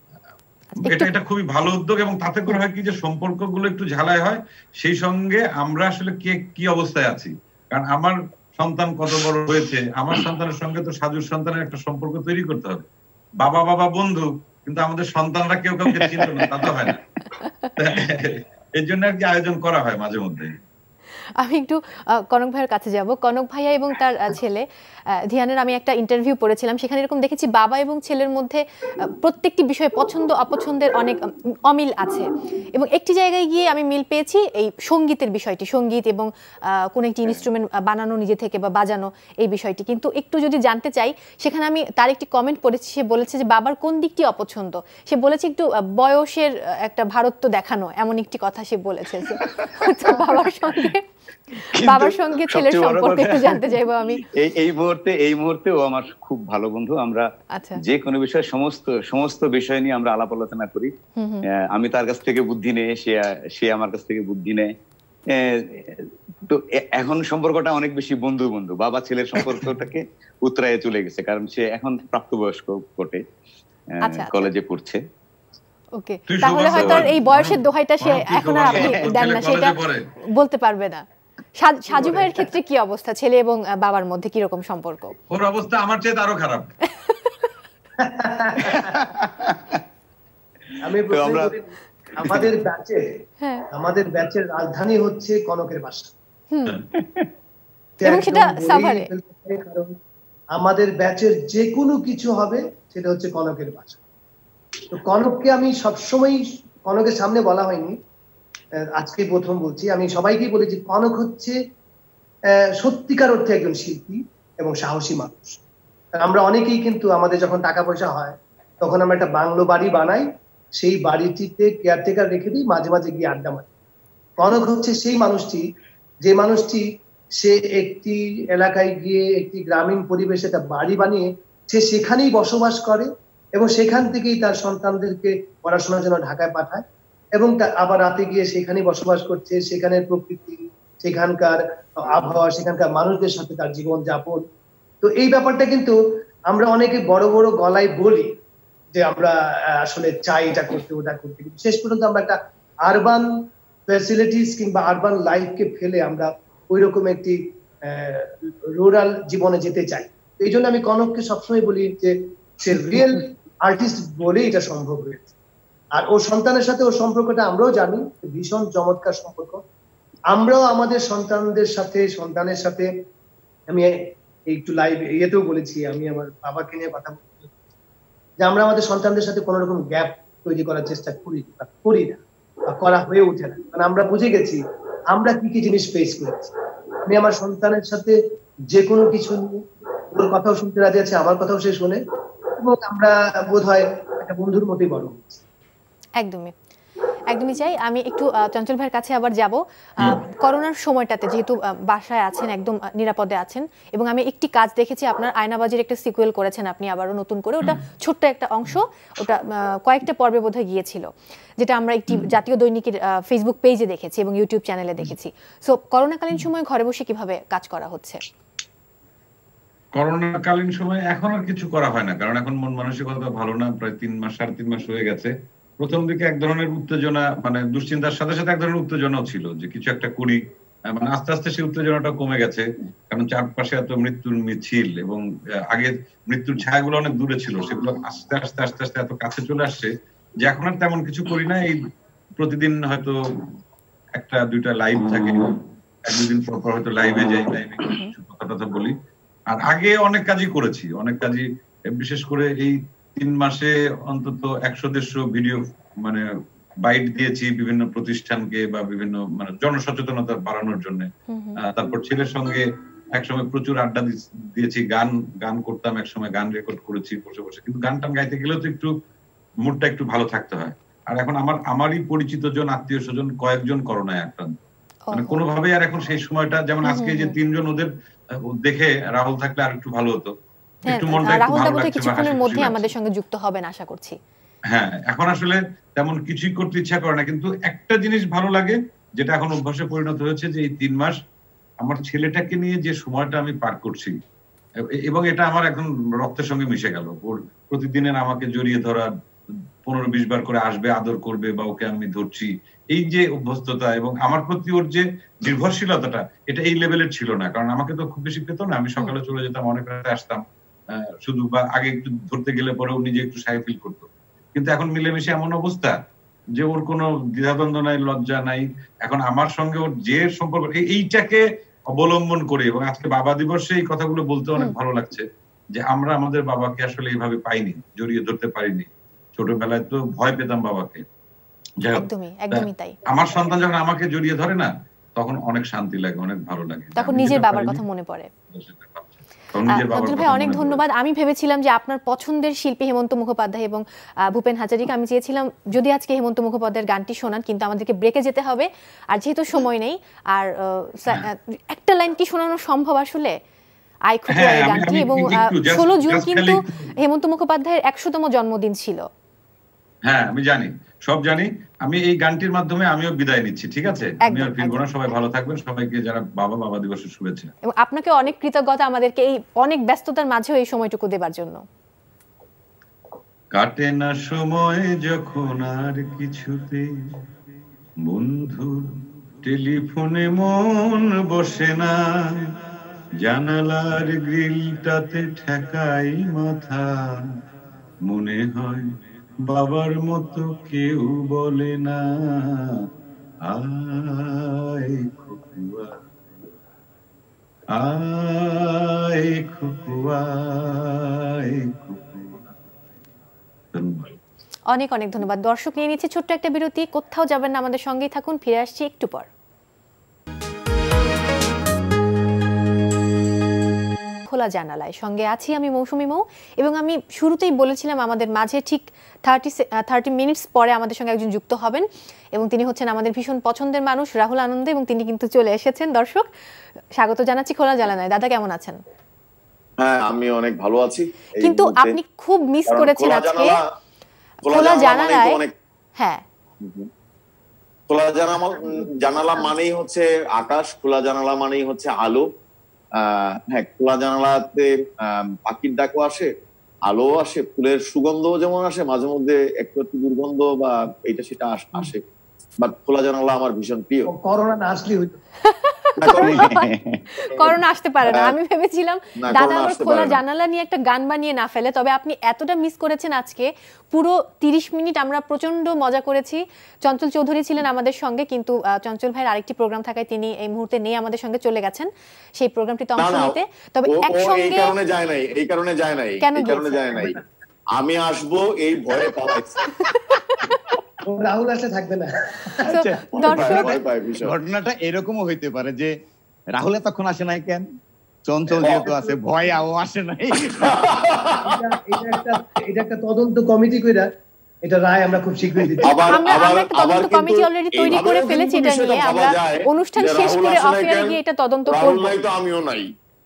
এটা খুবই ভালো উদ্যোগ, এবং তাতে করে হয় কি যে সম্পর্কগুলো একটু ঝালাই হয়। সেই সঙ্গে আমরা আসলে কে কি অবস্থায় আছি, কারণ আমার সন্তান কত বড় হয়েছে, আমার সন্তানের সঙ্গে তো সাজুর সন্তানের একটা সম্পর্ক তৈরি করতে হবে। বাবা বাবা বন্ধু, কিন্তু আমাদের সন্তানরা কেউ কাউকে চিনত না, তা তো হয় না। এর জন্য আর কি আয়োজন করা হয় মাঝে মধ্যে। আমি একটু কনক ভাইয়ের কাছে যাব। কনক ভাইয়া এবং তার ছেলে ধিয়ানের আমি একটা ইন্টারভিউ পড়েছিলাম, সেখানে এরকম দেখেছি বাবা এবং ছেলের মধ্যে প্রত্যেকটি বিষয়ে পছন্দ অপছন্দের অনেক অমিল আছে, এবং একটি জায়গায় গিয়ে আমি মিল পেয়েছি এই সঙ্গীতের বিষয়টি, সঙ্গীত এবং কোন একটি ইনস্ট্রুমেন্ট বানানো নিজে থেকে বা বাজানো এই বিষয়টি। কিন্তু একটু যদি জানতে চাই, সেখানে আমি তার একটি কমেন্ট পড়েছি, সে বলেছে যে বাবার কোন দিকটি অপছন্দ, সে বলেছে একটু বয়সের একটা ভারত্ব দেখানো, এমন একটি কথা সে বলেছে। বাবার সঙ্গে ছেলের সম্পর্ক একটু জানতে চাইবো আমি। এই মুহূর্তে ও আমার খুব ভালো বন্ধু। আমরা যে কোনো বিষয়ে সমস্ত বিষয় নিয়ে আমরা আলাপ আলোচনা করি। আমি তার কাছ থেকে বুদ্ধি নেই, সে আমার কাছ থেকে বুদ্ধি নেয়। তো এখন সম্পর্কটা অনেক বেশি বন্ধু বন্ধু। বাবা ছেলের সম্পর্কটাকে উতরায়ে চলে গেছে, কারণ সে এখন প্রাপ্তবয়স্ক বটে, কলেজে পড়ছে। ওকে, তাহলে হয়তো এই বয়সের দোহাইটা সে এখন আর আপনি দেন না, সেটা বলতে পারবে না। সাজু ভাইয়ের ক্ষেত্রে কি অবস্থা, ছেলে এবং বাবার মধ্যে কি রকম সম্পর্ক? ওর অবস্থা আমার চেয়ে আরো খারাপ। আমি আমাদের ব্যাচের রাজধানী হচ্ছে কনকের বাসা, এবং সেটা সাভারে। আমাদের ব্যাচের যে কোনো কিছু হবে সেটা হচ্ছে কনকের বাসা। তো কনককে আমি সবসময়, কনকের সামনে বলা হয়নি, আজকে প্রথম বলছি, আমি সবাইকেই বলেছি কনক হচ্ছে সত্যিকার অর্থে একজন শিল্পী এবং সাহসী মানুষ। আমরা অনেকেই কিন্তু আমাদের যখন টাকা পয়সা হয় তখন আমরা একটা বাংলো বাড়ি বানাই, সেই বাড়িটিতে কেয়ারটেকার রেখে দিই, মাঝে মাঝে গিয়ে আড্ডা মারি। কনক হচ্ছে সেই মানুষটি, যে মানুষটি সে একটি এলাকায় গিয়ে একটি গ্রামীণ পরিবেশে একটা বাড়ি বানিয়ে সে সেখানেই বসবাস করে এবং সেখান থেকেই তার সন্তানদেরকে পড়াশোনার জন্য ঢাকায় পাঠায়, এবং আবার রাতে গিয়ে সেখানেই বসবাস করছে। সেখানের প্রকৃতি, সেখানকার আবহাওয়া, সেখানকার মানুষদের সাথে তার জীবন যাপন। তো এই ব্যাপারটা কিন্তু আমরা অনেকে বড় বড় গলায় বলি যে আমরা আসলে চাই এটা করতে ওটা করতে, কিন্তু শেষ পর্যন্ত আমরা একটা আরবান ফ্যাসিলিটিস কিংবা আরবান লাইফকে ফেলে আমরা ওই রকম একটি রুরাল জীবনে যেতে চাই। এই জন্য আমি কনককে সবসময় বলি যে সে রিয়েল আর্টিস্ট বলে এটা সম্ভব হয়েছে। আর ওর সন্তানের সাথে ওর সম্পর্কটা আমরাও জানি, ভীষণ চমৎকার সম্পর্ক। আমরাও আমাদের সন্তানের সাথে আমি একটু লাইভ ইয়েতেও বলেছি, আমি আমার বাবাকে নিয়ে কথা বলছি যে আমরা আমাদের সন্তানদের সাথে কোনো রকম গ্যাপ তৈরি করার চেষ্টা করি না বা করা হয়ে ওঠে না, কারণ আমরা বুঝে গেছি আমরা কি কি জিনিস ফেস করেছি। আমি আমার সন্তানের সাথে যে কোনো কিছু নিয়ে ওর কথাও শুনতে রাজি আছে, আমার কথাও সে শোনে, এবং আমরা বোধ হয় একটা বন্ধুর মতোই বড় হয়েছি। একদমই চাই। আমি একটু চঞ্চল ভাইয়ের কাছে আবার যাব। করোনার সময়টাতে যেহেতু বাসায় আছেন, একদম নিরাপদে আছেন, এবং আমি একটি কাজ দেখেছি আপনার আয়নাবাজির একটা সিকুয়েল করেছেন আপনি আবারও নতুন করে, ওটা ছোট্ট একটা অংশ, ওটা কয়েকটা পর্বে বোধহয় গিয়েছিল, যেটা আমরা একটি জাতীয় দৈনিকের ফেসবুক পেজে দেখেছি এবং ইউটিউব চ্যানেলে দেখেছি। সো করোনাকালীন সময় ঘরে বসে কিভাবে কাজ করা হচ্ছে? করোনাকালীন সময় এখন আর কিছু করা হয় না, কারণ এখন মন মানসিকতা ভালো না। প্রায় 3 মাস হয়ে গেছে। প্রথম দিকে এক ধরনের উত্তেজনা, মানে দুশ্চিন্তার সাথে সাথে এক ধরনের উত্তেজনাও ছিল যে কিছু একটা করি, মানে আস্তে আস্তে সেই উত্তেজনাটা কমে গেছে, কারণ চারপাশে এত মৃত্যুর মিছিল এবং আগে মৃত্যুর ছায়াগুলো অনেক দূরে ছিল, সেগুলো আস্তে আস্তে আস্তে আস্তে এত কাছে চলে আসছে যে এখন আর তেমন কিছু করি না। এই প্রতিদিন হয়তো 1-2টা লাইভ থাকে, 1-2 দিন পর হয়তো লাইভে যাই, লাইভে কিছু কথা বলি। আর আগে অনেক কাজই করেছি, অনেক কাজই, বিশেষ করে এই 3 মাসে অন্তত 100-150 ভিডিও মানে বাইট দিয়েছি বিভিন্ন প্রতিষ্ঠানকে বা বিভিন্ন মানে জনসচেতনতা বাড়ানোর জন্য। তারপর ছেলের সঙ্গে একসময় প্রচুর আড্ডা দিয়েছি, গান করতাম, একসময় গান রেকর্ড করেছি বসে বসে, কিন্তু গান টান গাইতে গেলেও তো একটু মুডটা একটু ভালো থাকতে হয়। আর এখন আমারই পরিচিত জন, আত্মীয় স্বজন কয়েকজন করোনায় আক্রান্ত, মানে কোনোভাবেই আর এখন সেই সময়টা, যেমন আজকে যে 3 জন, ওদের দেখে রাহুল থাকলে আর একটু ভালো হতো। কিছুক্ষণের মধ্যে আমাদের সঙ্গে যুক্ত হবেন আশা করছি। হ্যাঁ, এখন আসলে তেমন কিছুই করতে ইচ্ছা করে না, কিন্তু একটা জিনিস ভালো লাগে, যেটা এখন অভ্যাসে পরিণত হয়েছে, যে এই 3 মাস আমার ছেলেটাকে নিয়ে যে সময়টা আমি পার করছি, এবং এটা আমার এখন রক্তের সঙ্গে মিশে গেল। ওর প্রতিদিনের আমাকে জড়িয়ে ধরা, 15-20 বার করে আসবে, আদর করবে, বা ওকে আমি ধরছি, এই যে অভ্যস্ততা এবং আমার প্রতি ওর যে নির্ভরশীলতাটা, এটা এই লেভেলের ছিল না। কারণ আমাকে তো খুব বেশি পেত না, আমি সকালে চলে যেতাম, অনেক রাতে আসতাম, শুধু বা আগে একটু ধরতে গেলে পরেও নিজে একটু সাই ফিল করতো। কিন্তু এখন মিলেমিশে এমন অবস্থা যে ওর কোনো দ্বিধাদ্বন্দ্ব নাই, লজ্জা নাই। এখন আমার সঙ্গে ওর যে সম্পর্ক, এইটাকে অবলম্বন করে, এবং আজকে বাবা দিবসে এই কথাগুলো বলতে অনেক ভালো লাগছে যে আমরা আমাদের বাবাকে আসলে এইভাবে পাইনি, জড়িয়ে ধরতে পারিনি। ছোটবেলায় তো ভয় পেতাম বাবাকে। একদমই তাই। আমার সন্তান যখন আমাকে জড়িয়ে ধরে না, তখন অনেক শান্তি লাগে, অনেক ভালো লাগে, তখন নিজের বাবার কথা মনে পড়ে। নজরুল ভাই অনেক ধন্যবাদ। আমি ভেবেছিলাম যে আপনার পছন্দের শিল্পী হেমন্ত মুখোপাধ্যায় এবং ভূপেন হাজারিকা, আমি চেয়েছিলাম যদি আজকে হেমন্ত মুখোপাধ্যায়ের গানটি শোনান, কিন্তু আমাদেরকে ব্রেকে যেতে হবে, আর যেহেতু সময় নেই, আর একটা লাইন কি শোনানো সম্ভব আসলে? আই খুকুয়া এই গানটি, এবং 16 জুন কিন্তু হেমন্ত মুখোপাধ্যায়ের 100তম জন্মদিন ছিল। হ্যাঁ আমি জানি, সব জানি। আমি এই গানটির মাধ্যমে আমিও বিদায় নিচ্ছি, ঠিক আছে? আমি আর ফিরবো না। সবাই ভালো থাকবেন, সবাইকে যারা বাবা দিবসের শুভেচ্ছা। এবং আপনাকে অনেক কৃতজ্ঞতা আমাদেরকে এই অনেক ব্যস্ততার মাঝেও এই সময়টুকু দেবার জন্য। কাটে না সময় যখন আর কিছুতে, বন্ধুর টেলিফোনে মন বসে না, জানালার গ্রিলটাতে ঠেকাই মাথা, মনে হয় বাবার মতো কেউ বলে না, আয় খুকুয়া, আয় খুকুয়া, আয় খুকুয়া। অনেক অনেক ধন্যবাদ। দর্শক, নিয়ে নিচ্ছে ছোট্ট একটা বিরতি, কোথাও যাবেন না, আমাদের সঙ্গেই থাকুন, ফিরে আসছি একটু পর। খোলা জানালায় সঙ্গে আছি আমি মৌসুমী মৌ, এবং আমি শুরুতেই বলেছিলাম আমাদের মাঝে ঠিক 30 মিনিটস পরে আমাদের সঙ্গে একজন যুক্ত হবেন, এবং তিনি হচ্ছেন আমাদের ভীষণ পছন্দের মানুষ রাহুল আনন্দ, এবং তিনি কিন্তু চলে এসেছেন। দর্শক, স্বাগত জানাচ্ছি খোলা জানালায়। দাদা কেমন আছেন? হ্যাঁ আমি অনেক ভালো আছি। কিন্তু আপনি খুব মিস করেছেন আজকে খোলা জানালায়। হ্যাঁ, খোলা জানালা মানেই হচ্ছে আকাশ, খোলা জানালা মানেই হচ্ছে আলো। হ্যাঁ, খোলা জানালাতে পাখির ডাকও আসে, আলো আসে, ফুলের সুগন্ধও যেমন আসে, মাঝে মধ্যে একটু একটু দুর্গন্ধ বা এটা সেটা আসে, বাট খোলা জানালা আমার ভীষণ প্রিয়। করোনা না আসলে হইতো। করোনা আসতে পারে না। আমি ভেবেছিলাম দাদা আবার খোলা জানালা নিয়ে একটা গান বানিয়ে না ফেলে, তবে আপনি এতটা মিস করেছেন আজকে। পুরো 30 মিনিট আমরা প্রচন্ড মজা করেছি। চঞ্চল চৌধুরী ছিলেন আমাদের সঙ্গে, কিন্তু চঞ্চল ভাইয়ের আরেকটি প্রোগ্রাম থাকায় তিনি এই মুহূর্তে নেই আমাদের সঙ্গে, চলে গেছেন সেই প্রোগ্রামটিতে অংশ নিতে। তবে একসঙ্গে এই কারণে যায় নাই, আমি আসবো এই ভয়ে পালাইছি। রাহুল আসলে থাকবে না। ঘটনাটা এরকমও হইতে পারে যে রাহুল তখন আসে নাই কেন, চঞ্চল যেহেতু আছে ভয় আসে নাই। এটা একটা তদন্ত কমিটি কইরা এটা রায় আমরা খুব শীঘ্রই দিচ্ছি। আমরা একটা তদন্ত কমিটি অলরেডি তৈরি করে ফেলেছি, এটা নিয়ে আমরা অনুষ্ঠান শেষ করে অফ এয়ারে গিয়ে এটা তদন্ত করব। তো আমিও নাই।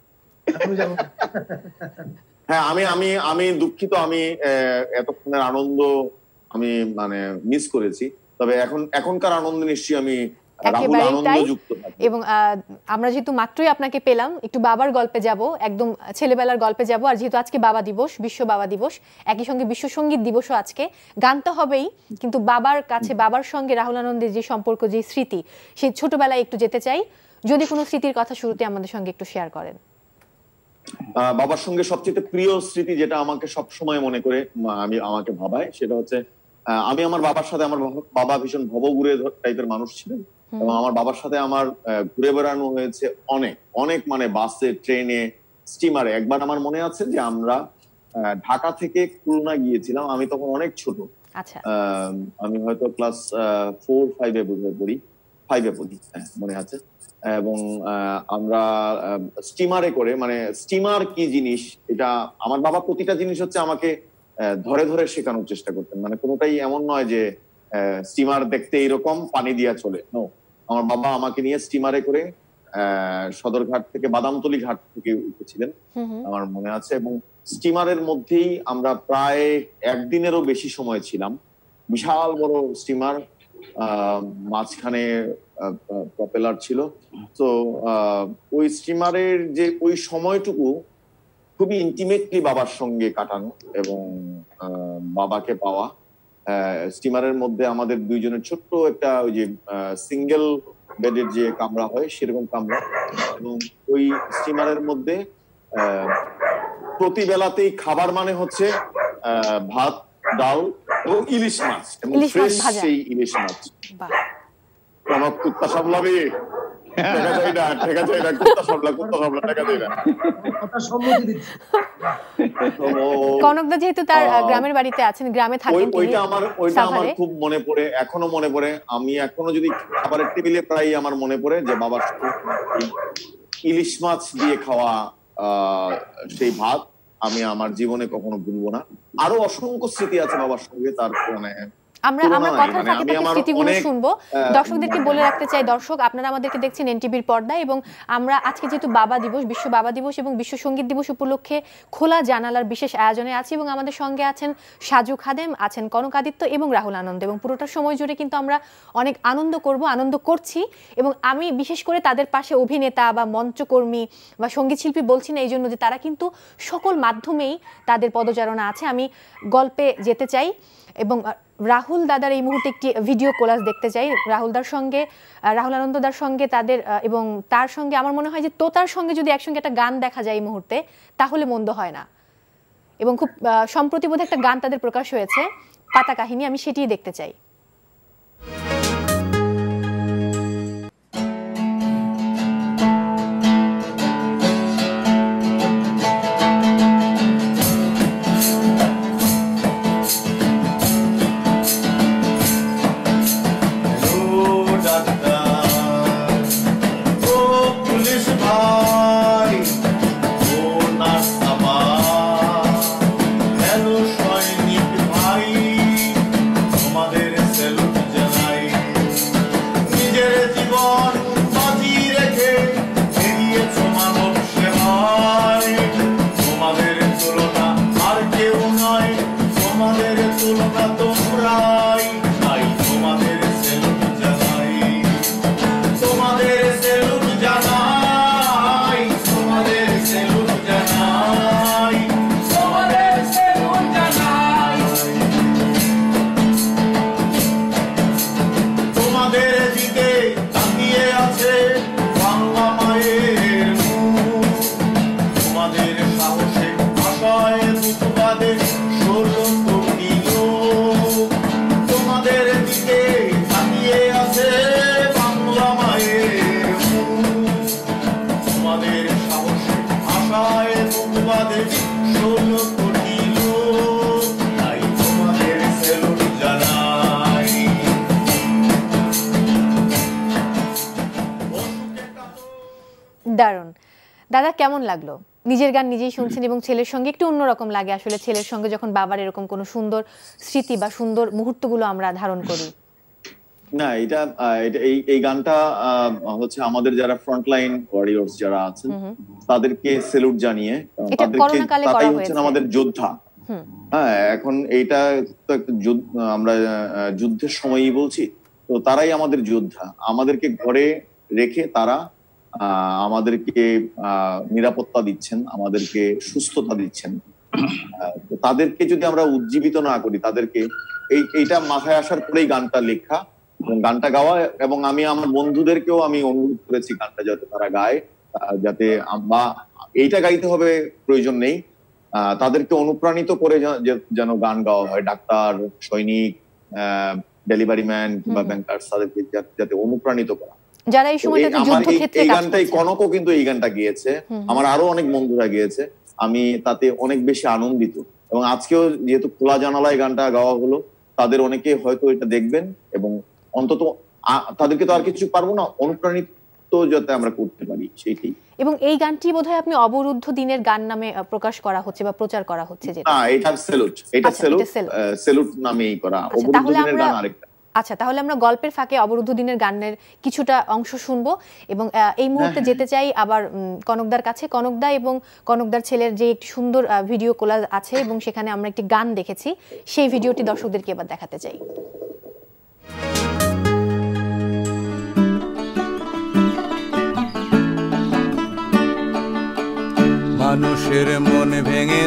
হ্যাঁ আমি দুঃখিত, আমি এতক্ষণের আনন্দ আমি মানে মিস করেছি, তবে এখনকার আনন্দ নিশ্চয়ই আমি এবং আমরা যেহেতু মাত্রই আপনাকে পেলাম, একটু বাবার গল্পে যাব, একদম ছেলেবেলার গল্পে যাব। আর যেহেতু আজকে বাবা দিবস, বিশ্ব বাবা দিবস, একই সঙ্গে বিশ্ব সঙ্গীত দিবসও আজকে, গান তো হবেই, কিন্তু বাবার কাছে, বাবার সঙ্গে রাহুল আনন্দের যে সম্পর্ক, যে স্মৃতি, সেই ছোটবেলায় একটু যেতে চাই। যদি কোনো স্মৃতির কথা শুরুতে আমাদের সঙ্গে একটু শেয়ার করেন। বাবার সঙ্গে সবচেয়ে প্রিয় স্মৃতি যেটা আমাকে সবসময় মনে করে আমাকে ভাবায়, সেটা হচ্ছে আমি আমার বাবার সাথে, আমার বাবা ভীষণ ভবঘুরে টাইপের মানুষ ছিলেন, এবং আমার বাবার সাথে আমার ঘুরে বেড়ানো হয়েছে অনেক মানে বাসে, ট্রেনে, স্টিমারে। একবার আমার মনে আছে যে আমরা ঢাকা থেকে খুলনা গিয়েছিলাম, আমি তখন অনেক ছোট, আমি হয়তো ক্লাস 4-5-এ পড়ি, মনে আছে। এবং আমরা স্টিমারে করে, মানে স্টিমার কি জিনিস এটা আমার বাবা প্রতিটা জিনিস হচ্ছে আমাকে ধরে ধরে শেখানোর চেষ্টা করতেন। মানে কোনোটাই এমন নয় যে স্টিমার দেখতে এইরকম পানি দিয়া চলে, নো, আমার বাবা আমাকে নিয়ে স্টিমারে করে সদরঘাট থেকে বাদামতলী ঘাট থেকে উঠেছিলেন আমার মনে আছে, এবং স্টিমারের মধ্যেই আমরা প্রায় একদিনেরও বেশি সময় ছিলাম। বিশাল বড় স্টিমার, মাঝখানে প্রপেলার ছিল। তো ওই স্টিমারের যে ওই সময়টুকু খুবই ইন্টিমেটলি বাবার সঙ্গে কাটানো, এবং বাবাকে পাওয়া। স্টিমারের মধ্যে আমাদের দুইজনের ছোট্ট একটা ওই যে সিঙ্গেল বেডের যে কামরা হয় সেরকম কামরা, এবং ওই স্টিমারের মধ্যে প্রতি বেলাতেই খাবার মানে হচ্ছে ভাত, ডাল এবং ইলিশ মাছ এবং ইলিশ মাছ ফ্রেশ ভাজা। সেই ইলিশ মাছ। বাহ, কনক কুত্তা সামলাবে, টাকা চাই না, টাকা চাই না, কুত্তা সামলা, টাকা চাই না। কথা সম্মতি দিচ্ছি। কনকদা যেহেতু তার গ্রামের বাড়িতে আছেন, গ্রামে থাকেন, ওইটা আমার খুব মনে পড়ে, এখনো মনে পড়ে। আমি এখনো যদি খাবারের টেবিলে প্রায় আমার মনে পড়ে যে বাবার ইলিশ মাছ দিয়ে খাওয়া সেই ভাত আমি আমার জীবনে কখনো ভুলবো না। আরো অসংখ্য স্মৃতি আছে বাবার সঙ্গে, তার মানে আমরা কথার ফাঁকে ফাঁকে স্মৃতিগুলো শুনবো। দর্শকদেরকে বলে রাখতে চাই, দর্শক আপনারা আমাদেরকে দেখছেন এনটিভির পর্দায়, এবং আমরা আজকে যেহেতু বাবা দিবস, বিশ্ব বাবা দিবস এবং বিশ্ব সঙ্গীত দিবস উপলক্ষে খোলা জানালার বিশেষ আয়োজনে আছি, এবং আমাদের সঙ্গে আছেন সাজু খাদেম, আছেন কনক আদিত্য এবং রাহুল আনন্দ, এবং পুরোটা সময় জুড়ে কিন্তু আমরা অনেক আনন্দ করছি। এবং আমি বিশেষ করে তাদের পাশে অভিনেতা বা মঞ্চকর্মী বা সঙ্গীত শিল্পী বলছি না এই জন্য যে তারা কিন্তু সকল মাধ্যমেই তাদের পদচারণা আছে। আমি গল্পে যেতে চাই এবং রাহুল দাদার এই মুহূর্তে একটি ভিডিও কোলাজ দেখতে চাই। রাহুল আনন্দদার সঙ্গে তাদের এবং তার সঙ্গে আমার মনে হয় যে তোতার সঙ্গে যদি একসঙ্গে একটা গান দেখা যায় এই মুহূর্তে তাহলে মন্দ হয় না। এবং খুব সম্প্রতি বোধহয় একটা গান তাদের প্রকাশ হয়েছে, পাতা কাহিনী, আমি সেটিই দেখতে চাই। দারুণ। দাদা, কেমন লাগলো? নিজের গান নিজেই শুনছেন এবং ছেলের সঙ্গে একটু অন্যরকম লাগে আসলে, ছেলের সঙ্গে যখন বাবার এরকম কোনো সুন্দর স্মৃতি বা সুন্দর মুহূর্তগুলো আমরা ধারণ করি। না, এই গানটা হচ্ছে আমাদের যারা ফ্রন্টলাইন ওয়ারিয়র্স যারা আছেন তাদেরকে সেলুট জানিয়ে, তারাই হচ্ছেন আমাদের যোদ্ধা। হ্যাঁ, এখন এইটা তো আমরা যুদ্ধের সময়ই বলছি, তো তারাই আমাদের যোদ্ধা। আমাদেরকে ঘরে রেখে তারা আমাদেরকে নিরাপত্তা দিচ্ছেন, আমাদেরকে সুস্থতা দিচ্ছেন। তাদেরকে যদি আমরা উজ্জীবিত না করি, তাদেরকে এইটা মাথায় আসার পরেই গানটা লেখা এবং গানটা গাওয়া। এবং আমি আমার বন্ধুদেরকেও আমি অনুরোধ করেছি গানটা যাতে তারা গায়, যাতে বা এইটা গাইতে হবে প্রয়োজন নেই, তাদেরকে অনুপ্রাণিত করে যেন গান গাওয়া হয়। ডাক্তার, সৈনিক, ডেলিভারি ম্যান কিংবা ব্যাংকার, তাদেরকে যাতে অনুপ্রাণিত করা। যারা এই সময়টাতে যুদ্ধক্ষেত্রে এই গানটাই কনকও কিন্তু এই গানটা গিয়েছে, আমার আরো অনেক বন্ধুরা গিয়েছে, আমি তাতে অনেক বেশি আনন্দিত। এবং আজকেও যেহেতু খোলা জানালায় গানটা গাওয়া হলো, তাদের অনেকে হয়তো এটা দেখবেন এবং অন্তত তাদেরকে তো আর কিছু পারবো না, অনুপ্রাণিত যাতে আমরা করতে পারি সেইটাই। এবং এই গানটি বোধহয় আপনি অবরুদ্ধ দিনের গান নামে প্রকাশ করা হচ্ছে বা প্রচার করা হচ্ছে, যেটা না, এটা সেলুট নামেই করা। অবরুদ্ধ দিনের গান আরেকটা। আচ্ছা, তাহলে আমরা গল্পের ফাঁকে অবরুদ্ধ দিনের গানের কিছুটা অংশ শুনবো এবং এই মুহূর্তে যেতে চাই আবার কনকদার কাছে। কনকদা এবং কনকদার ছেলের যে একটি সুন্দর ভিডিও কোলাজ আছে এবং সেখানে আমরা একটি গান দেখেছি, সেই ভিডিওটি দর্শকদেরকে এবার দেখাতে চাই। মানুষের মন ভেঙে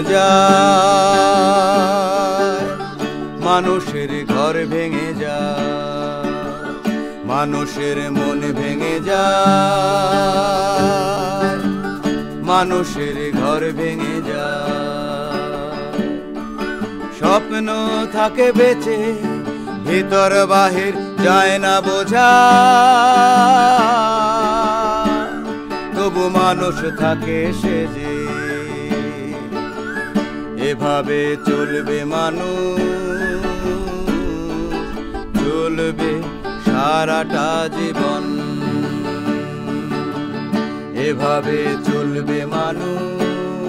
যায়, মানুষের ঘর ভেঙে যায়, মানুষের মন ভেঙে যায়, মানুষের ঘর ভেঙে যায়। সব স্বপ্ন থাকে বেঁচে, ভিতর বাহির যায় না বোঝা, তবু মানুষ থাকে সেজে। এভাবে চলবে মানুষ, চলবে সারাটা জীবন। এভাবে চলবে মানুষ,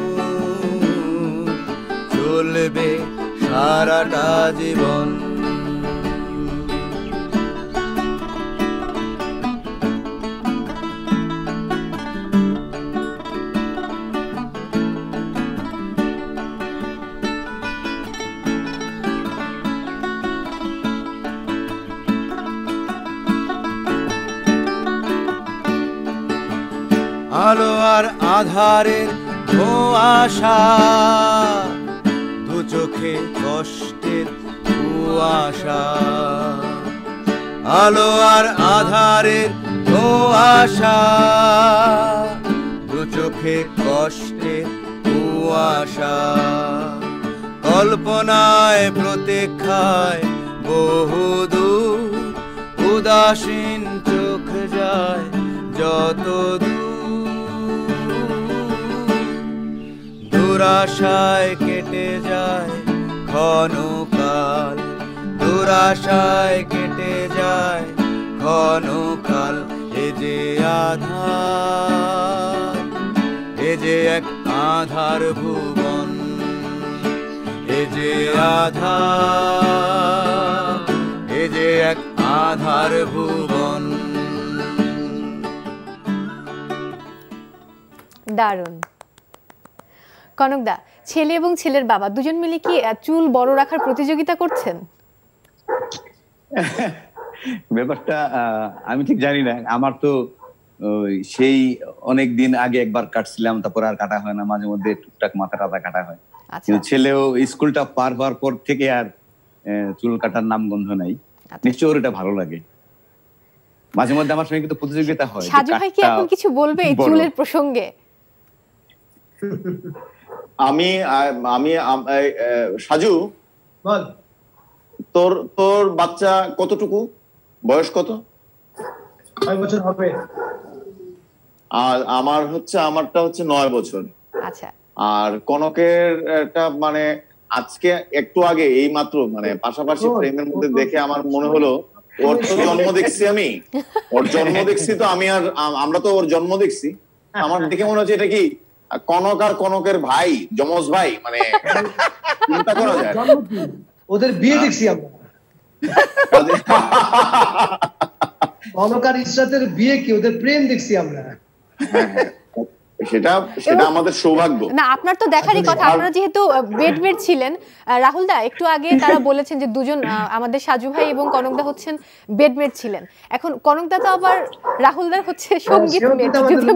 চলবে সারাটা জীবন। আলো আর আধারের ধোঁয়াশা, দু চোখে কষ্টের কুয়াশা। আলো আর আধারের ধোঁয়াশা, দু চোখে কষ্টের কুয়াশা। কল্পনায় প্রতীক্ষায় বহুদূর, উদাসীন চোখ যায় যত দূর। দুরাশায় কেটে যায় ক্ষণকাল, দুরাশায় কেটে যায় ক্ষণকাল। এ যে আধার, এ যে এক আধার ভুবন, এ যে আধার, এ যে এক আধার ভুবন। দারুণ। কনকদা, ছেলে এবং ছেলের বাবা দুজন মিলে কি চুল বড় রাখার প্রতিযোগিতা করছেন? ব্যাপারটা আমি ঠিক জানি না। আমার তো সেই অনেক দিন আগে একবার কাটছিলাম, তারপর আর কাটা হয় না। মাঝে মধ্যে টুকটাক মাথা টাথা কাটা হয়, কিন্তু ছেলেও স্কুলটা পার হওয়ার পর থেকে আর চুল কাটার নাম গন্ধ নাই। নিশ্চয় ওর এটা ভালো লাগে। মাঝে মধ্যে আমার সঙ্গে কিন্তু প্রতিযোগিতা হয়। সাজু ভাই কি এখন কিছু বলবে এই চুলের প্রসঙ্গে? আমি সাজু বল, তোর বাচ্চা কতটুকু, বয়স কত? 6 বছর হবে। আর আমারটা হচ্ছে 9 বছর। আচ্ছা। আর কনকের মানে আজকে একটু আগে এই মাত্র মানে পাশাপাশি ফ্রেমের মধ্যে দেখে আমার মনে হলো ওর তো জন্ম দেখছি, আমি ওর জন্ম দেখছি, তো আমরা তো ওর জন্ম দেখছি। আমার দেখে মনে হচ্ছে এটা কি কনক আর কনকের ভাই, যমজ ভাই, মানে চিন্তা করা যায়। ওদের বিয়ে দেখছি আমরা, কনক আর ইসরাতের বিয়ে কি, ওদের প্রেম দেখছি আমরা। সেটা আমাদের সৌভাগ্য না। আপনার তো দেখারই কথা, আপনারা যেহেতু বেডমেট ছিলেন। রাহুল দা, একটু আগে তারা বলেছেন যে দুজন আমাদের সাজু ভাই এবং কনকদা হচ্ছেন বেডমেট ছিলেন। এখন কনকদা তো আবার রাহুল দার হচ্ছে সঙ্গীত মেট।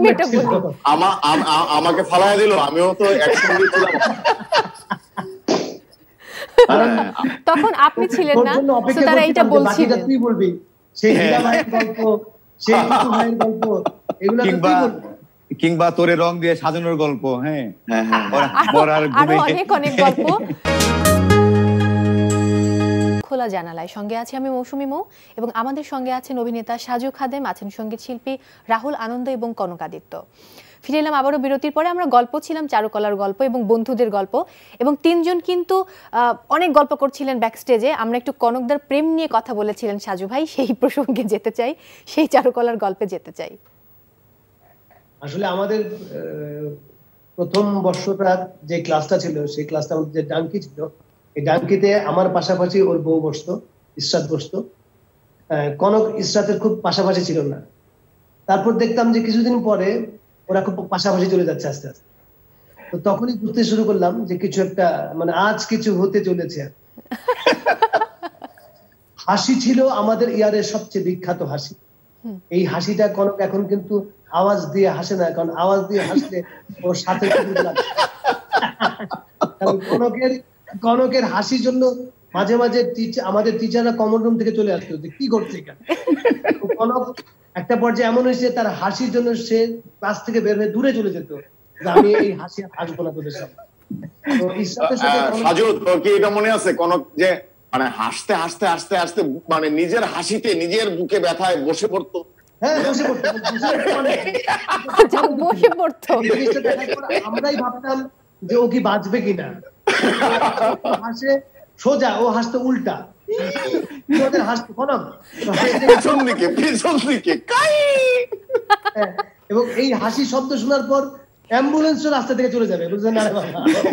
আমাকে ফালায় দিল, আমিও তো একসঙ্গে ছিলাম। তখন আপনি ছিলেন না, তো তারা এটা বলছিলেন। তুই বলবি সেই হীরা ভাইয়ের গল্প, সেই টুকু ভাইয়ের গল্প, এগুলো তুই বলবি, কিংবা তোরে রং দিয়ে সাজানোর গল্প। হ্যাঁ, আরো অনেক অনেক গল্প। খোলা জানালায় সঙ্গে আছে আমি মৌসুমী মৌ, এবং আমাদের সঙ্গে আছেন অভিনেতা সাজু খাদেম, আছেন সঙ্গীত শিল্পী রাহুল আনন্দ এবং কনকাদিত্য। ফিরে এলাম আবারও বিরতির পরে। আমরা গল্প ছিলাম চারুকলার গল্প এবং বন্ধুদের গল্প, এবং তিনজন কিন্তু অনেক গল্প করছিলেন ব্যাকস্টেজে। আমরা একটু কনকদার প্রেম নিয়ে কথা বলেছিলেন সাজু ভাই, সেই প্রসঙ্গে যেতে চাই, সেই চারুকলার গল্পে যেতে চাই। আসলে আমাদের প্রথম বর্ষটা যে ক্লাসটা ছিল, সেই ক্লাসটা আমাদের যে ডাঙ্কি ছিল, এই ডাঙ্কিতে আমার পাশাপাশি ওর বউ বসতো, ইসরাত বসতো। কনক ইসরাতের খুব পাশাপাশি ছিল না। তারপর দেখতাম যে কিছুদিন পরে ওরা খুব পাশাপাশি চলে যাচ্ছে আস্তে আস্তে। তো তখনই বুঝতে শুরু করলাম যে কিছু একটা, মানে আজ কিছু হতে চলেছে। হাসি ছিল আমাদের ইয়ারের সবচেয়ে বিখ্যাত হাসি। এই হাসিটা কনক এখন কিন্তু আওয়াজ দিয়ে হাসে না, কারণ আওয়াজ দিয়ে হাসলে ওর সাথে কনকের হাসির জন্য মাঝে মাঝে আমাদের টিচাররা কমন রুম থেকে চলে আসতো যে কি করছে এখানে। কনক একটা পর্যায়ে এমন হয়েছে, তার হাসির জন্য সে ক্লাস থেকে বের হয়ে দূরে চলে যেত, আমি এই হাসি হাসবো না তোদের সামনে। সাজু তোর কি এটা মনে আছে কোন যে মানে হাসতে হাসতে হাসতে হাসতে মানে নিজের হাসিতে নিজের বুকে ব্যথায় বসে পড়তো? হ্যাঁ বসে পড়তো, বসে পড়তো। আমরাই ভাবতাম যে ও কি বাঁচবে কিনা, হাসে সোজা, ও হাসতো উল্টা, হাসতো পেছন দিকে পেছন দিকে। এবং এই হাসি শব্দ শোনার পর অ্যাম্বুলেন্সও রাস্তা থেকে চলে যাবে, বুঝলেন না বাবা?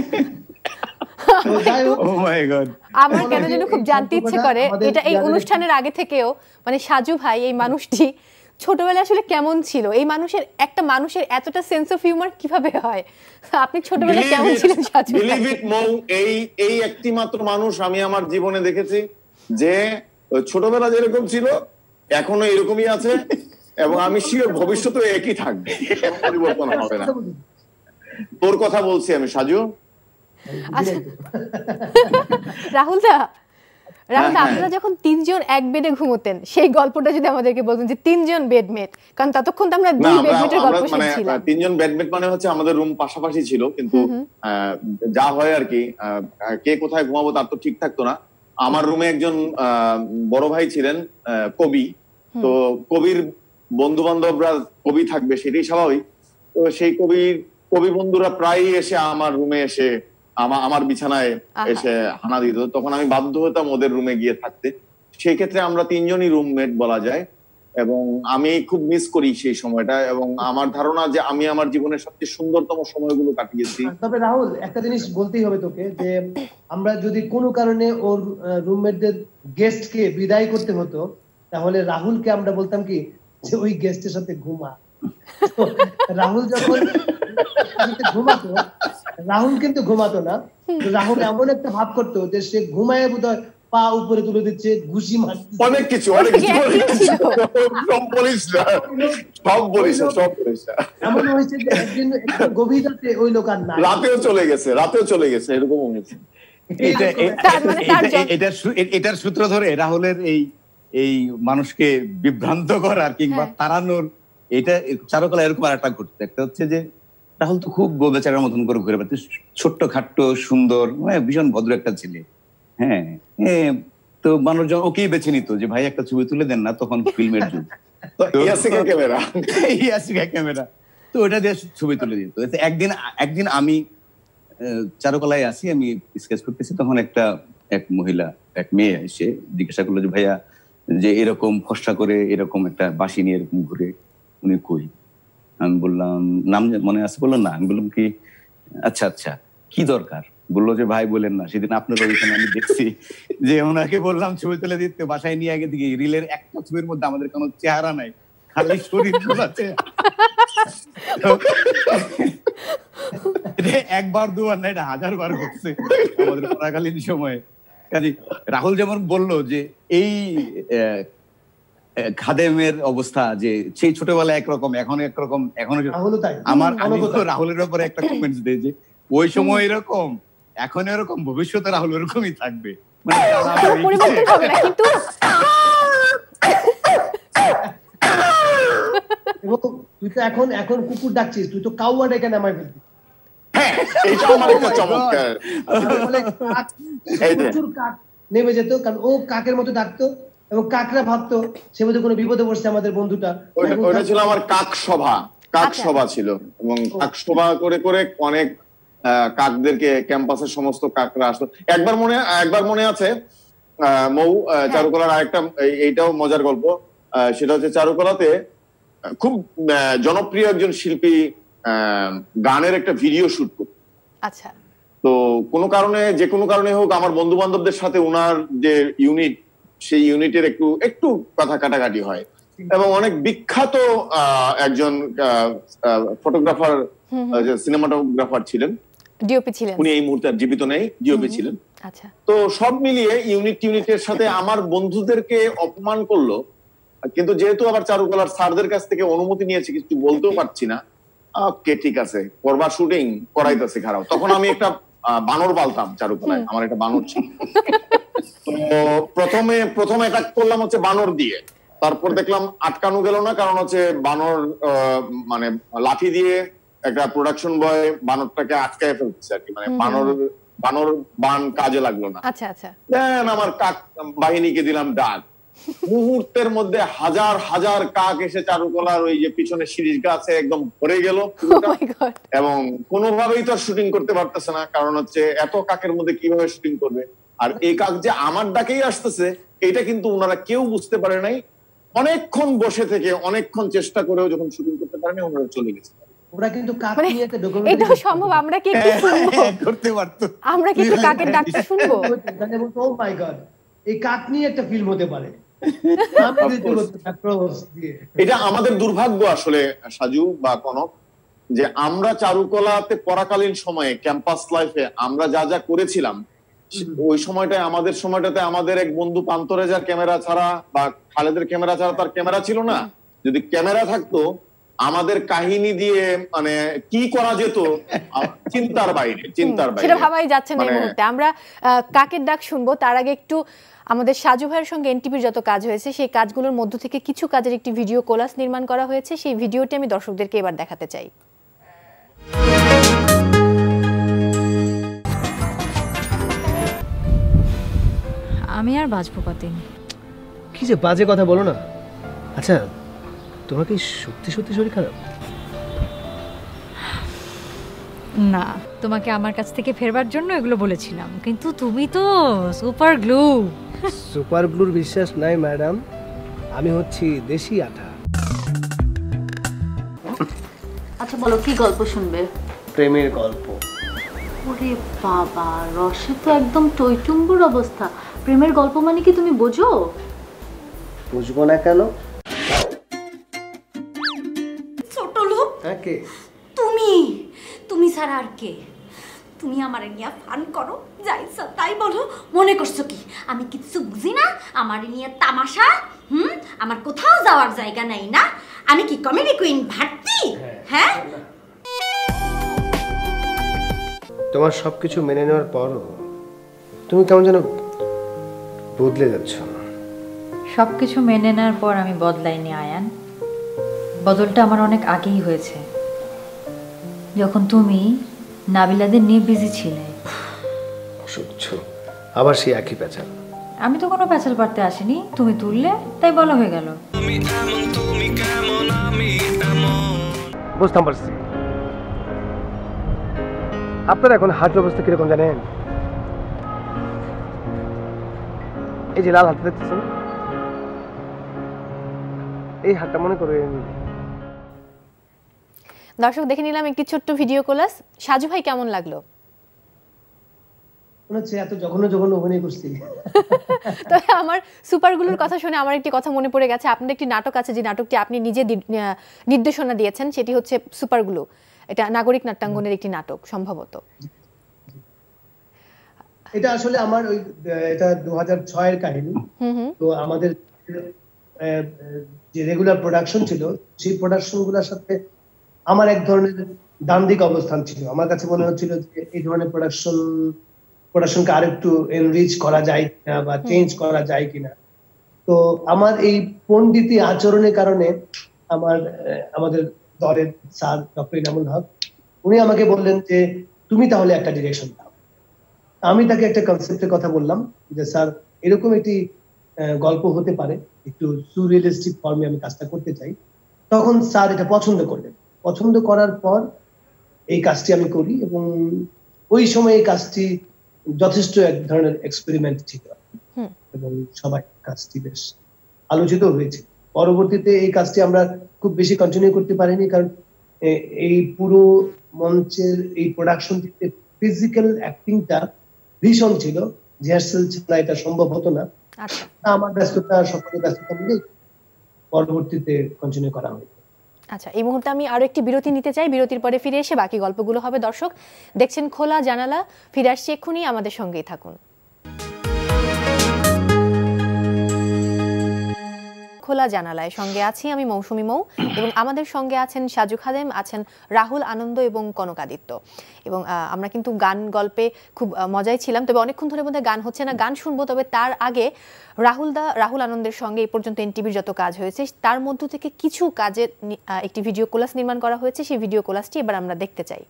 আমার কেন যেন খুব জানতে ইচ্ছে করে এটা এই অনুষ্ঠানের আগে থেকেও, মানে সাজু ভাই এই মানুষটি ছোটবেলায় আসলে কেমন ছিল, এই মানুষের একটা মানুষের এতটা সেন্স অফ হিউমার কিভাবে হয়, আপনি ছোটবেলায় কেমন ছিলেন সাজু ভাই? এই একটি মাত্র মানুষ আমি আমার জীবনে দেখেছি যে ছোটবেলা যেরকম ছিল এখনো এরকমই আছে, এবং আমি শিওর ভবিষ্যতে একই থাকবে, পরিবর্তন হবে না। তোর কথা বলছি আমি সাজু। আচ্ছা রাহুল দা, আপনারা যখন 3 জন এক বেডে ঘুমোতেন সেই গল্পটা যদি আমাদেরকে বলতেন, যে 3 জন বেডমেট, কারণ ততক্ষণ তো আমরা 2 বেডমেটের গল্প শুনছিলাম। 3 জন বেডমেট মানে হচ্ছে আমাদের রুম পাশাপাশি ছিল, কিন্তু যা হয় আর কি কে কোথায় ঘুমাবো তার তো ঠিক থাকতো না। আমার রুমে একজন বড় ভাই ছিলেন কবি, তো কবির বন্ধু বান্ধবরা কবি থাকবে সেটাই স্বাভাবিক। তো সেই কবি বন্ধুরা প্রায়ই এসে আমার রুমে এসে আমার বিছানায় এসে হানা দিত, তখন আমি বাধ্য হতাম ওদের রুমে গিয়ে থাকতে। সেই ক্ষেত্রে আমরা 3 জনই রুমমেট বলা যায়, এবং আমি খুব মিস করি সেই সময়টা, এবং আমার ধারণা যে আমি আমার জীবনের সবচেয়ে সুন্দরতম সময়গুলো কাটিয়েছি। তবে রাহুল একটা জিনিস বলতেই হবে তোকে, যে আমরা যদি কোনো কারণে ওর রুমমেটদের গেস্টকে বিদায় করতে হতো, তাহলে রাহুলকে আমরা বলতাম কি যে ওই গেস্টের সাথে ঘুমা। রাহুল যখন ঘুমাতো, রাহুল কিন্তু ঘুমাতো না, রাহুল এমন একটা ভাব করতো যে সে ঘুমায় বোধহয় পা উপরে তুলে দিচ্ছে, ঘুষি মারছে, অনেক কিছু এমন হয়েছে যে একদিন গভীর রাতে ওই লোক আর নাই, রাতেও চলে গেছে এরকম হয়েছে। এটার সূত্র ধরে রাহুলের এই মানুষকে বিভ্রান্ত করার কিংবা তাড়ানোর, এটা চারুকলা এরকম আর একটা ঘটতো। একটা হচ্ছে যে রাহুল তো খুব বেচারার মতন করে ঘুরে বেড়াতো, ছোট্ট খাট্ট সুন্দর, ভীষণ ভদ্র একটা ছেলে। হ্যাঁ, তো মানুষজন ওকেই বেছে নিত যে ভাই একটা ছবি তুলে দেন না, তখন ফিল্মের যুগ, ক্যামেরা, তো ওটা দিয়ে ছবি তুলে দিত। একদিন আমি চারুকলায় আসি, আমি স্কেচ করতেছি, তখন এক মহিলা, এক মেয়ে এসে জিজ্ঞাসা করলো যে ভাইয়া যে এরকম ফর্সা করে এরকম একটা বাঁশি নিয়ে এরকম ঘুরে উনি কই? আমি বললাম নাম মনে আছে? বললো না। আমি বললাম কি আচ্ছা আচ্ছা কি দরকার? বললো যে ভাই বলেন না, সেদিন আপনার ওইখানে আমি দেখছি যে ওনাকে বললাম ছবি তুলে দিতে, বাসায় নিয়ে আগে দিকে রিলের একটা ছবির মধ্যে আমাদের কোনো চেহারা নাই, খালি শরীর আছে। একবার দুবার না, এটা 1000 বার ঘটছে আমাদের পড়াকালীন সময়ে। কাজে রাহুল যেমন বললো যে এই খাদেমের অবস্থা, যে সেই ছোটবেলায় একরকম এখন একরকম, এখন আমি তো রাহুলের ব্যাপারে একটা কমেন্টস দিই যে ওই সময় এরকম, এখন এরকম, ভবিষ্যতে রাহুল এরকমই থাকবে, পরিবর্তন হবে না। কিন্তু তুই তো এখন কুকুর ডাকছিস, তুই তো কাউয়া ডেকে নামাই ফেলবি। প্রচুর কাক নেমে যেত, কারণ ও কাকের মতো ডাকতো, এবং কাকরা ভাবতো সে মধ্যে কোনো বিপদে পড়ছে আমাদের বন্ধুটা। ওটা ছিল আমার কাক সভা ছিল, এবং কাক সভা করে করে অনেক কাকদেরকে, ক্যাম্পাসের সমস্ত কাকরা আসতো। একবার মনে আছে মৌ, চারুকলার আরেকটা এইটাও মজার গল্প, সেটা হচ্ছে চারুকলাতে খুব জনপ্রিয় একজন শিল্পী গানের একটা ভিডিও শুট করত। আচ্ছা, তো কোনো কারণে, যে কোনো কারণে হোক, আমার বন্ধু বান্ধবদের সাথে ওনার যে ইউনিট, সেই ইউনিটের একটু কথা কাটাকাটি হয়, এবং অনেক বিখ্যাত একজন ফটোগ্রাফার, সিনেমাটোগ্রাফার ছিলেন, ডিওপি ছিলেন, উনি এই মুহূর্তে আর জীবিত নেই, ডিওপি ছিলেন। আচ্ছা, তো সব মিলিয়ে ইউনিটের সাথে আমার বন্ধুদেরকে অপমান করলো, কিন্তু যেহেতু আবার চারুকলার স্যারদের কাছ থেকে অনুমতি নিয়েছি, কিছু বলতেও পারছি না, ওকে ঠিক আছে করবা, শুটিং করাইতেছে খারাপ। তখন আমি একটা বানর পালতাম চারুকলায়, আমার একটা বানর ছিল। তো প্রথমে এটা করলাম হচ্ছে বানর দিয়ে, তারপর দেখলাম আটকানো গেল না, কারণ হচ্ছে বানর মানে লাঠি দিয়ে একটা প্রোডাকশন বয় বানরটাকে আটকায় ফেলছে আর কি, মানে বানর বান কাজে লাগলো না। আচ্ছা আচ্ছা, দেন আমার কাক বাহিনীকে দিলাম ডাক, মুহূর্তের মধ্যে হাজার হাজার কাক এসে চারুকলার ওই যে পিছনে শিরিষ গাছে একদম ভরে গেল এবং কোনোভাবেই তো শুটিং করতে পারতেছে না, কারণ হচ্ছে এত কাকের মধ্যে কিভাবে শুটিং করবে। আর এই কাক যে আমার ডাকেই আসতেছে এটা কিন্তু ওনারা কেউ বুঝতে পারে নাই। অনেকক্ষণ বসে থেকে অনেকক্ষণ চেষ্টা করেও যখন শুটিং করতে পারেনি ওনারা চলে গেছে। ওরা কিন্তু কাক নিয়ে একটা ডকুমেন্টারি এটাও সম্ভব, আমরা কি একটু শুনবো? করতে পারতো, আমরা কি একটু কাকের ডাকটা শুনবো? ও মাই গড, এই কাক নিয়ে একটা ফিল্ম হতে পারে। এটা আমাদের দুর্ভাগ্য আসলে সাজু বা কনক, যে আমরা চারুকলাতে পড়াকালীন সময়ে ক্যাম্পাস লাইফে আমরা যা যা করেছিলাম ওই সময়টায় আমাদের এক বন্ধু পান্তরেজার ক্যামেরা ছাড়া বা খালেদের ক্যামেরা ছাড়া তার ক্যামেরা ছিল না। যদি ক্যামেরা থাকতো আমাদের কাহিনী দিয়ে মানে কি করা যেত চিন্তার বাইরে। সেটা ভাবাই যাচ্ছে না এই মুহূর্তে। আমরা কাকের ডাক শুনবো, তার আগে একটু আমাদের সাজু ভাইয়ের সঙ্গে এনটিভির যত কাজ হয়েছে সেই কাজগুলোর মধ্য থেকে কিছু কাজের একটি ভিডিও কোলাস নির্মাণ করা হয়েছে, সেই ভিডিওটি আমি দর্শকদেরকে এবার দেখাতে চাই। আমি আর বাঁচবো কতদিন? কি যে বাজে কথা বলো না। আচ্ছা তোমার কি সত্যি সত্যি শরীর খারাপ? না, তোমাকে আমার কাছ থেকে ফেরবার জন্য এগুলো বলেছিলাম, কিন্তু তুমি তো সুপার গ্লু। সুপার গ্লুর বিশ্বাস নাই ম্যাডাম, আমি হচ্ছি দেশি আঠা। আচ্ছা বলো, কি গল্প শুনবে? প্রেমের গল্প। ওরে বাবা, রসে তো একদম টইটুম্বুর অবস্থা। প্রেমের গল্প মানে কি তুমি বোঝো? বুঝবো না কেন? ছোট লোক। কে? তুমি ছাড়া আর কে? তুমি আমারে নিয়ে ফান করো, যা ইচ্ছা তাই বলো। মনে করছো কি আমি কিছু বুঝি না? আমারে নিয়ে তামাশা? আমার কোথাও যাওয়ার জায়গা নাই না? আমি কি কমেডি কুইন ভাট্টি? হ্যাঁ, তোমার সবকিছু মেনে নেওয়ার পরও তুমি কেমন যেন বদলে যাচ্ছ। সবকিছু মেনে নেওয়ার পর আমি বদলাইনি আয়ান, বদলটা আমার অনেক আগেই হয়েছে, যখন তুমি নাবিলাদের নিয়ে বিজি ছিলে। অসহ্য, আবার সেই একই প্যাচাল। আমি তো কোনো প্যাচাল পারতে আসিনি, তুমি তুললে তাই বলা হয়ে গেল। বুঝতাম পারছি। আপনার এখন হার্টের অবস্থা কিরকম জানেন? এই যে লাল হাতটা দেখতেছেন, এই হাতটা মনে করেন। দর্শক দেখে নিলাম একটি ছোট্ট ভিডিও কোলাস। সাজু ভাই কেমন লাগলো? মনে হচ্ছে এত জঘন্য জঘন্য অভিনয় করছি। তবে আমার সুপারগুলোর কথা শুনে আমার একটি কথা মনে পড়ে গেছে। আপনার একটি নাটক আছে, যে নাটকটি আপনি নিজে নির্দেশনা দিয়েছেন, সেটি হচ্ছে সুপারগুলো। এটা নাগরিক নাট্যাঙ্গনের একটি নাটক সম্ভবত। এটা আসলে আমার ওই এটা 2006 এর কাহিনী। তো আমাদের যে রেগুলার প্রোডাকশন ছিল সেই প্রোডাকশন গুলোর সাথে আমার এক ধরনের দ্বান্দ্বিক অবস্থান ছিল। আমার কাছে মনে হচ্ছিল যে এই ধরনের প্রোডাকশনকে আর একটু এনরিচ করা যায় কিনা বা চেঞ্জ করা যায় কিনা। তো আমার এই পণ্ডিতি আচরণের কারণে আমাদের দলের স্যার ডক্টর ইনামুল হক উনি আমাকে বললেন যে তুমি তাহলে একটা ডিরেকশন দাও। আমি তাকে একটা কনসেপ্টের কথা বললাম যে স্যার এরকম একটি গল্প হতে পারে, একটু সুরিয়ালিস্টিক ফর্মে আমি কাজটা করতে চাই। তখন স্যার এটা পছন্দ করলেন। পছন্দ করার পর এই কাজটি আমি করি এবং ওই সময় এই কাজটি যথেষ্ট এক ধরনের এক্সপেরিমেন্ট ছিল এবং সবাই কাজটি বেশ আলোচিত হয়েছে। পরবর্তীতে এই কাজটি আমরা খুব বেশি কন্টিনিউ করতে পারিনি, কারণ এই পুরো মঞ্চের এই প্রোডাকশনটিতে ফিজিক্যাল অ্যাক্টিংটা ভীষণ ছিল। রিহার্সাল ছাড়া এটা সম্ভব হতো না। আমার ব্যস্ততা, সকলের ব্যস্ততা মিলে পরবর্তীতে কন্টিনিউ করা হয়। আচ্ছা, এই মুহূর্তে আমি আরো একটি বিরতি নিতে চাই। বিরতির পরে ফিরে এসে বাকি গল্পগুলো হবে। দর্শক দেখছেন খোলা জানালা, ফিরে আসছি এক্ষুনি, আমাদের সঙ্গেই থাকুন। খোলা জানালায় সঙ্গে আছি আমি মৌসুমী মৌ এবং আমাদের সঙ্গে আছেন সাজু খাদেম, আছেন রাহুল আনন্দ এবং কনকাদিত্য। এবং আমরা কিন্তু গান গল্পে খুব মজাই ছিলাম, তবে অনেকক্ষণ ধরে বোধহয় গান হচ্ছে না, গান শুনবো। তবে তার আগে রাহুল আনন্দের সঙ্গে এই পর্যন্ত এনটিভির যত কাজ হয়েছে তার মধ্য থেকে কিছু কাজের একটি ভিডিও কোলাস নির্মাণ করা হয়েছে, সেই ভিডিও কোলাসটি এবার আমরা দেখতে চাই।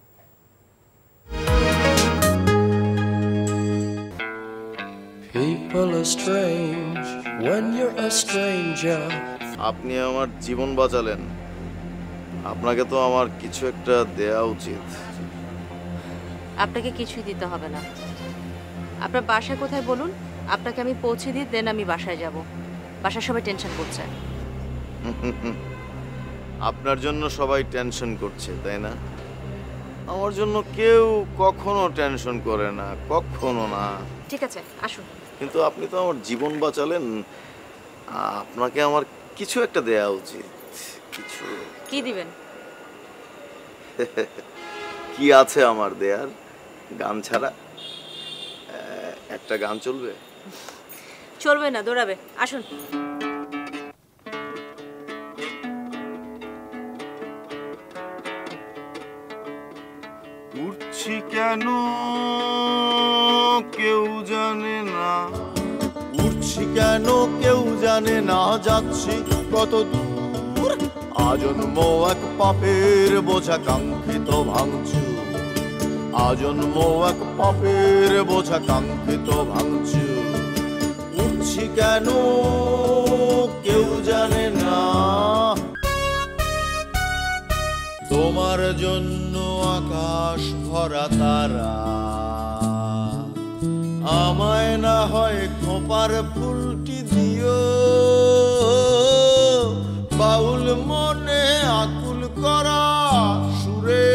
People are strange when you're a stranger. আপনি আমার জীবন বাঁচালেন, আপনাকে তো আমার কিছু একটা দেয়া উচিত। আপনাকে কিছুই দিতে হবে না। আপনার বাসা কোথায় বলুন, আপনাকে আমি পৌঁছে দিই, দেন আমি বাসায় যাব। বাসার সবাই টেনশন করছে। আপনার জন্য সবাই টেনশন করছে, তাই না? আমার জন্য কেউ কখনো টেনশন করে না, কখনো না। ঠিক আছে, আসুন। কিন্তু আপনি তো আমার জীবন বাঁচালেন, আপনাকে আমার কিছু একটা দেয়া উচিত। কিছু কি দিবেন? কি আছে আমার দেয়ার? গান ছাড়া একটা গান চলবে? চলবে না, দৌড়াবে। আসুন। উঠছি কেন কেউ জানে না, উঠছি কেন কেউ জানে না, যাচ্ছি কত দূর, আজন্ম এক পাপের বোঝা কাঙ্ক্ষিত ভাঙচুর, আজন্ম এক পাপের বোঝা কাঙ্ক্ষিত ভাঙচুর। উঠছি কেন কেউ জানে না, তোমার জন্য আকাশ ভরা তারা, আমায় না হয় খোপার ফুলটি দিও, বাউল মনে আকুল করা সুরে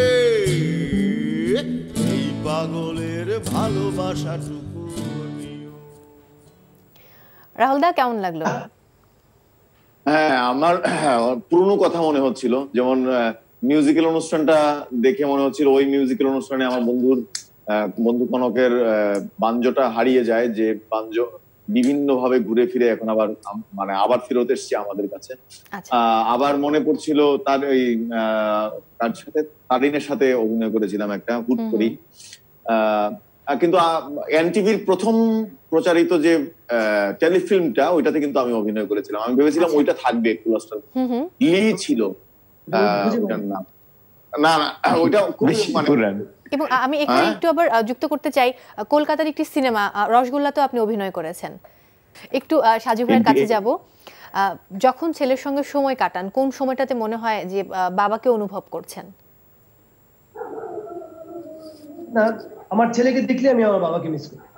এই পাগলের ভালোবাসাটুকু নিও। রাহুল দা, কেমন লাগলো? হ্যাঁ, আমার পুরনো কথা মনে হচ্ছিল, যেমন মিউজিক্যাল অনুষ্ঠানটা দেখে মনে হচ্ছিল ওই মিউজিক্যাল অনুষ্ঠানে আমার বন্ধু কনকের বাঞ্জটা হারিয়ে যায়, যে বাঞ্জ বিভিন্ন ভাবে ঘুরে ফিরে এখন আবার ফেরত এসছে আমাদের কাছে। আবার মনে পড়ছিল তার ওই তার সাথে তারিনের সাথে অভিনয় করেছিলাম একটা হুট করি, কিন্তু এনটিভির প্রথম প্রচারিত যে টেলিফিল্মটা ওইটাতে কিন্তু আমি অভিনয় করেছিলাম। আমি ভেবেছিলাম ওইটা থাকবে, লি ছিল ওইটার নাম। না না, ওইটা এবং আমি এখানে একটু আবার যুক্ত করতে চাই, কলকাতার একটি সিনেমা রসগোল্লাতেও আপনি অভিনয় করেছেন। একটু সাজু ভাইয়ের কাছে যাব। যখন ছেলের সঙ্গে সময় কাটান, কোন সময়টাতে মনে হয় যে বাবাকে অনুভব করছেন? না, আমার ছেলেকে দেখলে আমি আমার বাবাকে মিস করি,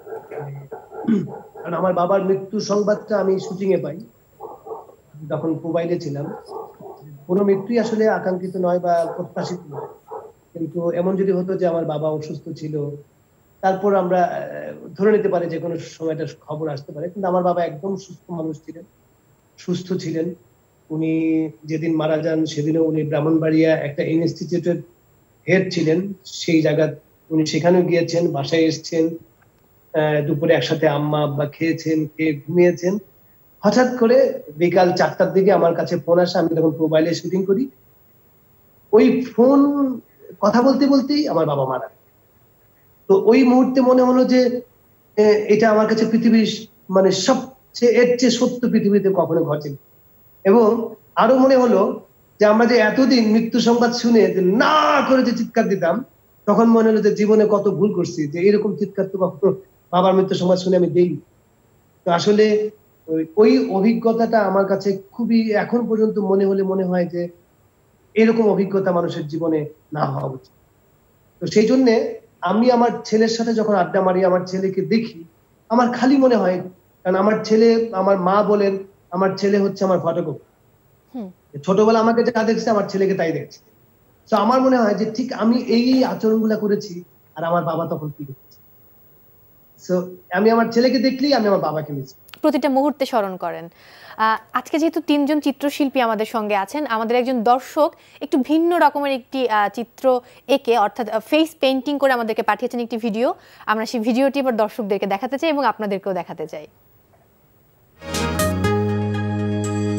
কারণ আমার বাবার মৃত্যু সংবাদটা আমি শুটিং এ পাই তখন মোবাইলে ছিলাম। কোনো মৃত্যুই আসলে আকাঙ্ক্ষিত নয় বা প্রত্যাশিত নয়, কিন্তু এমন যদি হতো যে আমার বাবা অসুস্থ ছিল, তারপর আমরা ধরে নিতে পারি যে কোনো সময়টা খবর আসতে পারে। কিন্তু আমার বাবা একদম সুস্থ মানুষ ছিলেন, সুস্থ ছিলেন। উনি যেদিন মারা যান সেদিনও উনি ব্রাহ্মণবাড়িয়া একটা ইনস্টিটিউটের হেড ছিলেন, সেই জায়গা উনি সেখানেও গিয়েছেন, বাসায় এসছেন, দুপুরে একসাথে আম্মা আব্বা খেয়েছেন, খেয়ে ঘুমিয়েছেন। হঠাৎ করে বিকাল 4টার দিকে আমার কাছে ফোন আসে, আমি তখন মোবাইলে শুটিং করি। ওই ফোন কথা বলতে বলতেই আমার বাবা মারা। তো ওই মুহূর্তে মনে হলো যে এটা আমার কাছে পৃথিবীর সবচেয়ে এর চেয়ে সত্য পৃথিবীতে কখনো ঘটেনি। এবং আরো মনে হলো যে আমরা যে এতদিন মৃত্যু সংবাদ শুনে যে না করে যে চিৎকার দিতাম, তখন মনে হলো যে জীবনে কত ভুল করছি, যে এরকম চিৎকার তো কখনো বাবার মৃত্যু সংবাদ শুনে আমি দেই। তো আসলে ওই অভিজ্ঞতাটা আমার কাছে খুবই এখন পর্যন্ত মনে হয় যে এরকম অভিজ্ঞতা মানুষের জীবনে না হওয়া উচিত। তো সেই জন্যে আমি আমার ছেলের সাথে যখন আড্ডা মারি, আমার ছেলেকে দেখি, আমার খালি মনে হয়, কারণ আমার ছেলে, আমার মা বলেন আমার ছেলে হচ্ছে আমার ফটোকপি। ছোটবেলা আমাকে যা দেখছে আমার ছেলেকে তাই দেখছে। তো আমার মনে হয় যে ঠিক আমি এই আচরণগুলো করেছি, আর আমার বাবা তখন কি করছে। সো আমি আমার ছেলেকে দেখলেই আমি আমার বাবাকে মিস করি, প্রতিটা মুহূর্তে স্মরণ করেন। আজকে যেহেতু 3 জন চিত্রশিল্পী আমাদের সঙ্গে আছেন, আমাদের একজন দর্শক একটু ভিন্ন রকমের একটি চিত্র এঁকে, অর্থাৎ ফেস পেইন্টিং করে আমাদেরকে পাঠিয়েছেন একটি ভিডিও। আমরা সেই ভিডিওটি এবার দর্শকদেরকে দেখাতে চাই এবং আপনাদেরকেও দেখাতে চাই।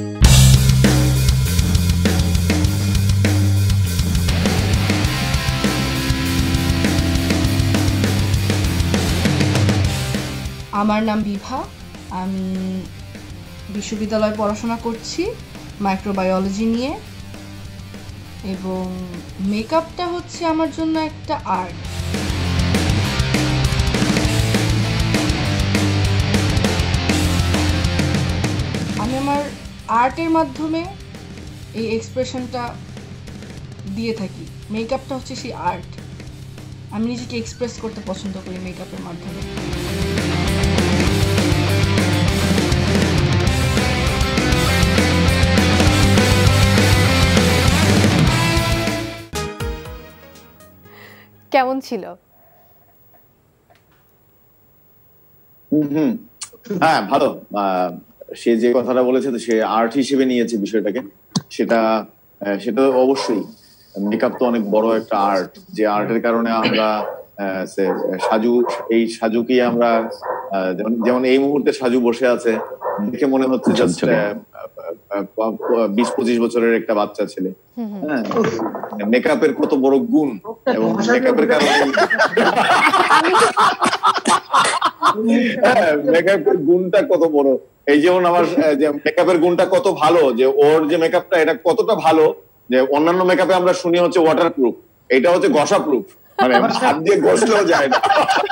আমার নাম বিভা, আমি বিশ্ববিদ্যালয়ে পড়াশোনা করছি মাইক্রোবায়োলজি নিয়ে, এবং মেকআপটা হচ্ছে আমার জন্য একটা আর্ট। আমি আমার আর্টের মাধ্যমে এই এক্সপ্রেশনটা দিয়ে থাকি। মেকআপটা হচ্ছে সেই আর্ট। আমি নিজেকে এক্সপ্রেস করতে পছন্দ করি মেকআপের মাধ্যমে। কেমন ছিল? হ্যাঁ, ভালো। সে যে কথাটা বলেছে সে আর্ট হিসেবে নিয়েছে বিষয়টাকে, সেটা অবশ্যই। মেকআপ তো অনেক বড় একটা আর্ট, যে আর্টের কারণে আমরা সাজুকে আমরা যেমন এই মুহূর্তে সাজু বসে আছে, দেখে মনে হচ্ছে 20-25 বছরের একটা বাচ্চা ছেলে। হ্যাঁ, মেকআপের কত বড় গুণ, এবং মেকআপের কারণে মেকআপের গুণটা কত বড়। এই যেমন আমার যে মেকআপের গুণটা কত ভালো, যে ওর যে মেকআপটা এটা কতটা ভালো, যে অন্যান্য মেকআপে আমরা শুনি হচ্ছে ওয়াটার প্রুফ, এটা হচ্ছে ঘষা প্রুফ, মানে হাত দিয়ে ঘষলেও যায় না।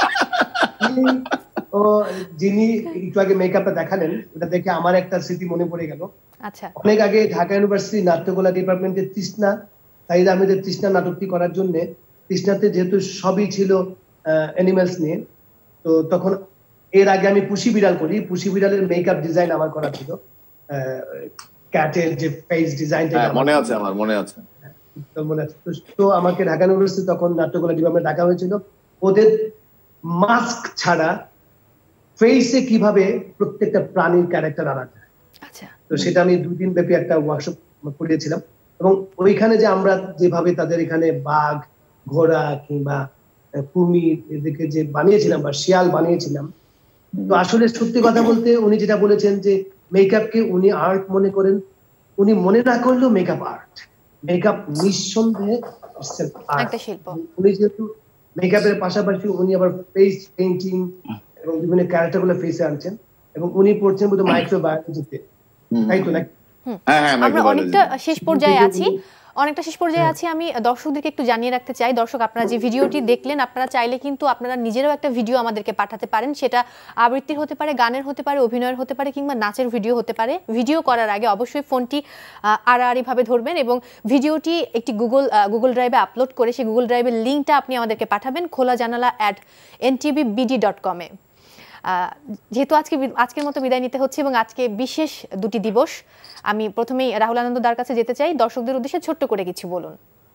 ও যিনি একটু আগে মেকআপটা দেখালেন, ওটা দেখে আমার একটা স্মৃতি মনে পড়ে গেল। আচ্ছা, অনেক আগে ঢাকা ইউনিভার্সিটি নাট্যকলা ডিপার্টমেন্টের তৃষ্ণা, সাইদ আহমেদের তৃষ্ণা নাটকটি করার জন্য, তৃষ্ণাতে যেহেতু সবই ছিল অ্যানিমেলস নিয়ে, তো তখন এর আগে আমি পুষি বিড়াল করি, পুষি বিড়ালের মেকআপ ডিজাইন আমার করা ছিল, ক্যাটের যে ফেস ডিজাইনটা মনে আছে আমার, মনে আছে। তো আমাকে ঢাকা ইউনিভার্সিটি তখন নাট্যকলা ডিপার্টমেন্টে ডাকা হয়েছিল। ওদের মাস্ক ছাড়া ফেসে কিভাবে প্রত্যেকটা প্রাণীর ক্যারেক্টার আনা যায়, তো সেটা আমি 2 দিন ব্যাপী একটা ওয়ার্কশপ করিয়েছিলাম। এবং ওইখানে যে আমরা যেভাবে তাদের এখানে বাঘ, ঘোড়া কিংবা কুমির এদেরকে যে বানিয়েছিলাম বা শিয়াল বানিয়েছিলাম, তো আসলে সত্যি কথা বলতে উনি যেটা বলেছেন যে মেকআপকে উনি আর্ট মনে করেন, উনি মনে না করলেও মেকআপ আর্ট। মেকআপ নিঃসন্দেহে একটা শিল্প। উনি যেহেতু মেকআপের পাশাপাশি উনি আবার ফেস পেইন্টিং এবং বিভিন্ন ক্যারেক্টার গুলো ফেসে আনছেন, এবং উনি পড়ছেন বোধহয় মাইক্রোবায়োলজিতে, তাই তো নাকি? আমরা অনেকটা শেষ পর্যায়ে আছি। আমি দর্শকদেরকে একটু জানিয়ে রাখতে চাই, দর্শক আপনারা যে ভিডিওটি দেখলেন, আপনারা চাইলে কিন্তু আপনারা নিজেরাও একটা ভিডিও আমাদেরকে পাঠাতে পারেন। সেটা আবৃত্তির হতে পারে, গানের হতে পারে, অভিনয়ের হতে পারে, কিংবা নাচের ভিডিও হতে পারে। ভিডিও করার আগে অবশ্যই ফোনটি আড়াআড়ি ভাবে ধরবেন এবং ভিডিওটি একটি গুগল ড্রাইভে আপলোড করে সেই গুগল ড্রাইভের লিঙ্কটা আপনি আমাদেরকে পাঠাবেন kholajanala@ntb.com এ। যেহেতু আজকের মতো বিদায় নিতে হচ্ছে এবং আজকে বিশেষ 2টি দিবস, আমি প্রথমেই রাহুল আনন্দ দার কাছে যেতে চাই। দর্শকদের উদ্দেশ্যে ছোট্ট করে কিছু বলুন।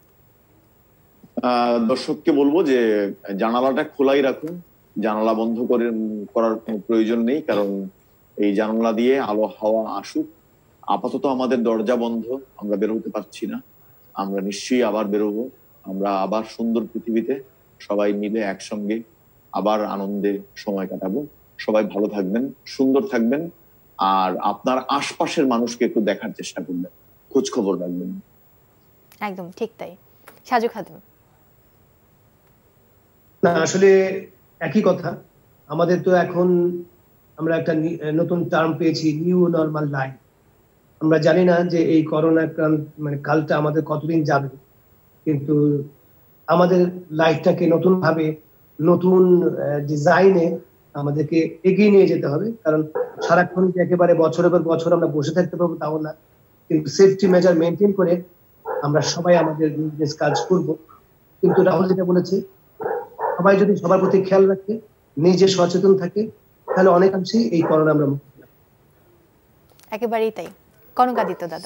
দর্শককে বলবো যে জানালাটা খোলাই রাখুন, জানালা বন্ধ করার কোনো প্রয়োজন নেই, কারণ এই জানালা দিয়ে আলো হাওয়া আসুক। আপাতত আমাদের দরজা বন্ধ, আমরা বের হতে পারছি না, আমরা নিশ্চয়ই আবার বেরোবো। আমরা আবার সুন্দর পৃথিবীতে সবাই মিলে একসঙ্গে আবার আনন্দে সময় কাটাবো। সবাই ভালো থাকবেন, সুন্দর থাকবেন, আর আপনার আশপাশের মানুষকে একটু দেখার চেষ্টা করবেন, খোঁজ খবর রাখবেন। একদম ঠিক তাই। সাজু খাদেম। না, আসলে একই কথা। আমাদের তো এখন আমরা একটা নতুন টার্ম পেয়েছি, নিউ নর্মাল লাইফ। আমরা জানি না যে এই করোনা কালটা আমাদের কতদিন যাবে, কিন্তু আমাদের লাইফটাকে নতুন ভাবে, নতুন ডিজাইনে আমাদেরকে এগিয়ে নিয়ে যেতে হবে। কারণ সারাক্ষণ একেবারে বছরের পর বছর আমরা বসে থাকতে পারবো তাও না, কিন্তু সেফটি মেজার মেনটেন করে আমরা সবাই আমাদের বিজনেস কাজ করব। কিন্তু রাহুল যেটা বলেছে, সবাই যদি সবার প্রতি খেয়াল রাখে, নিজে সচেতন থাকে, তাহলে অনেকাংশেই এই করোনা আমরা মুক্ত পাবো। একেবারেই তাই। কনকাদিত্য দাদা।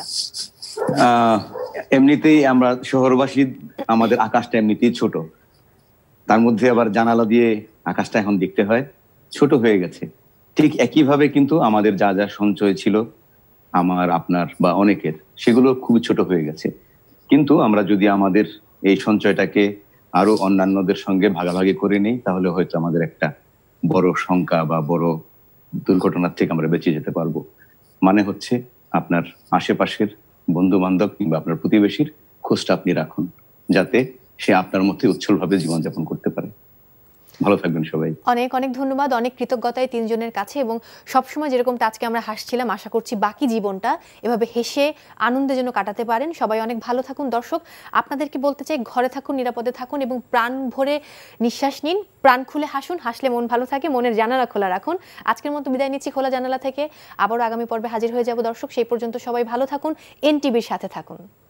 এমনিতেই আমরা শহরবাসী, আমাদের আকাশটা এমনিতেই ছোট, তার মধ্যে আবার জানালা দিয়ে আকাশটা এখন দেখতে হয়, ছোট হয়ে গেছে। ঠিক একইভাবে কিন্তু আমাদের যা যা সঞ্চয় ছিল, আমার, আপনার বা অনেকের, সেগুলো খুবই ছোট হয়ে গেছে। কিন্তু আমরা যদি আমাদের এই সঞ্চয়টাকে আরো অন্যান্যদের সঙ্গে ভাগাভাগি করে নেই, তাহলে হয়তো আমাদের একটা বড় শঙ্কা বা বড় দুর্ঘটনার থেকে আমরা বেঁচে যেতে পারবো। মানে হচ্ছে আপনার আশেপাশের বন্ধু বান্ধব কিংবা আপনার প্রতিবেশীর খোঁজটা আপনি রাখুন, যাতে সে আপনার মধ্যে উচ্ছলভাবে জীবনযাপন করতে পারে। ভালো থাকবেন সবাই। অনেক অনেক ধন্যবাদ, অনেক কৃতজ্ঞতায় তিনজনের কাছে, এবং সবসময় যেরকমটা আজকে আমরা হাসছিলাম, আশা করছি বাকি জীবনটা এভাবে হেসে আনন্দে যেন কাটাতে পারেন। সবাই অনেক ভালো থাকুন। দর্শক, আপনাদেরকে বলতে চাই, ঘরে থাকুন, নিরাপদে থাকুন এবং প্রাণ ভরে নিঃশ্বাস নিন, প্রাণ খুলে হাসুন। হাসলে মন ভালো থাকে, মনের জানালা খোলা রাখুন। আজকের মতো বিদায় নিচ্ছি খোলা জানালা থেকে। আবারও আগামী পর্বে হাজির হয়ে যাব দর্শক। সেই পর্যন্ত সবাই ভালো থাকুন, এনটিভির সাথে থাকুন।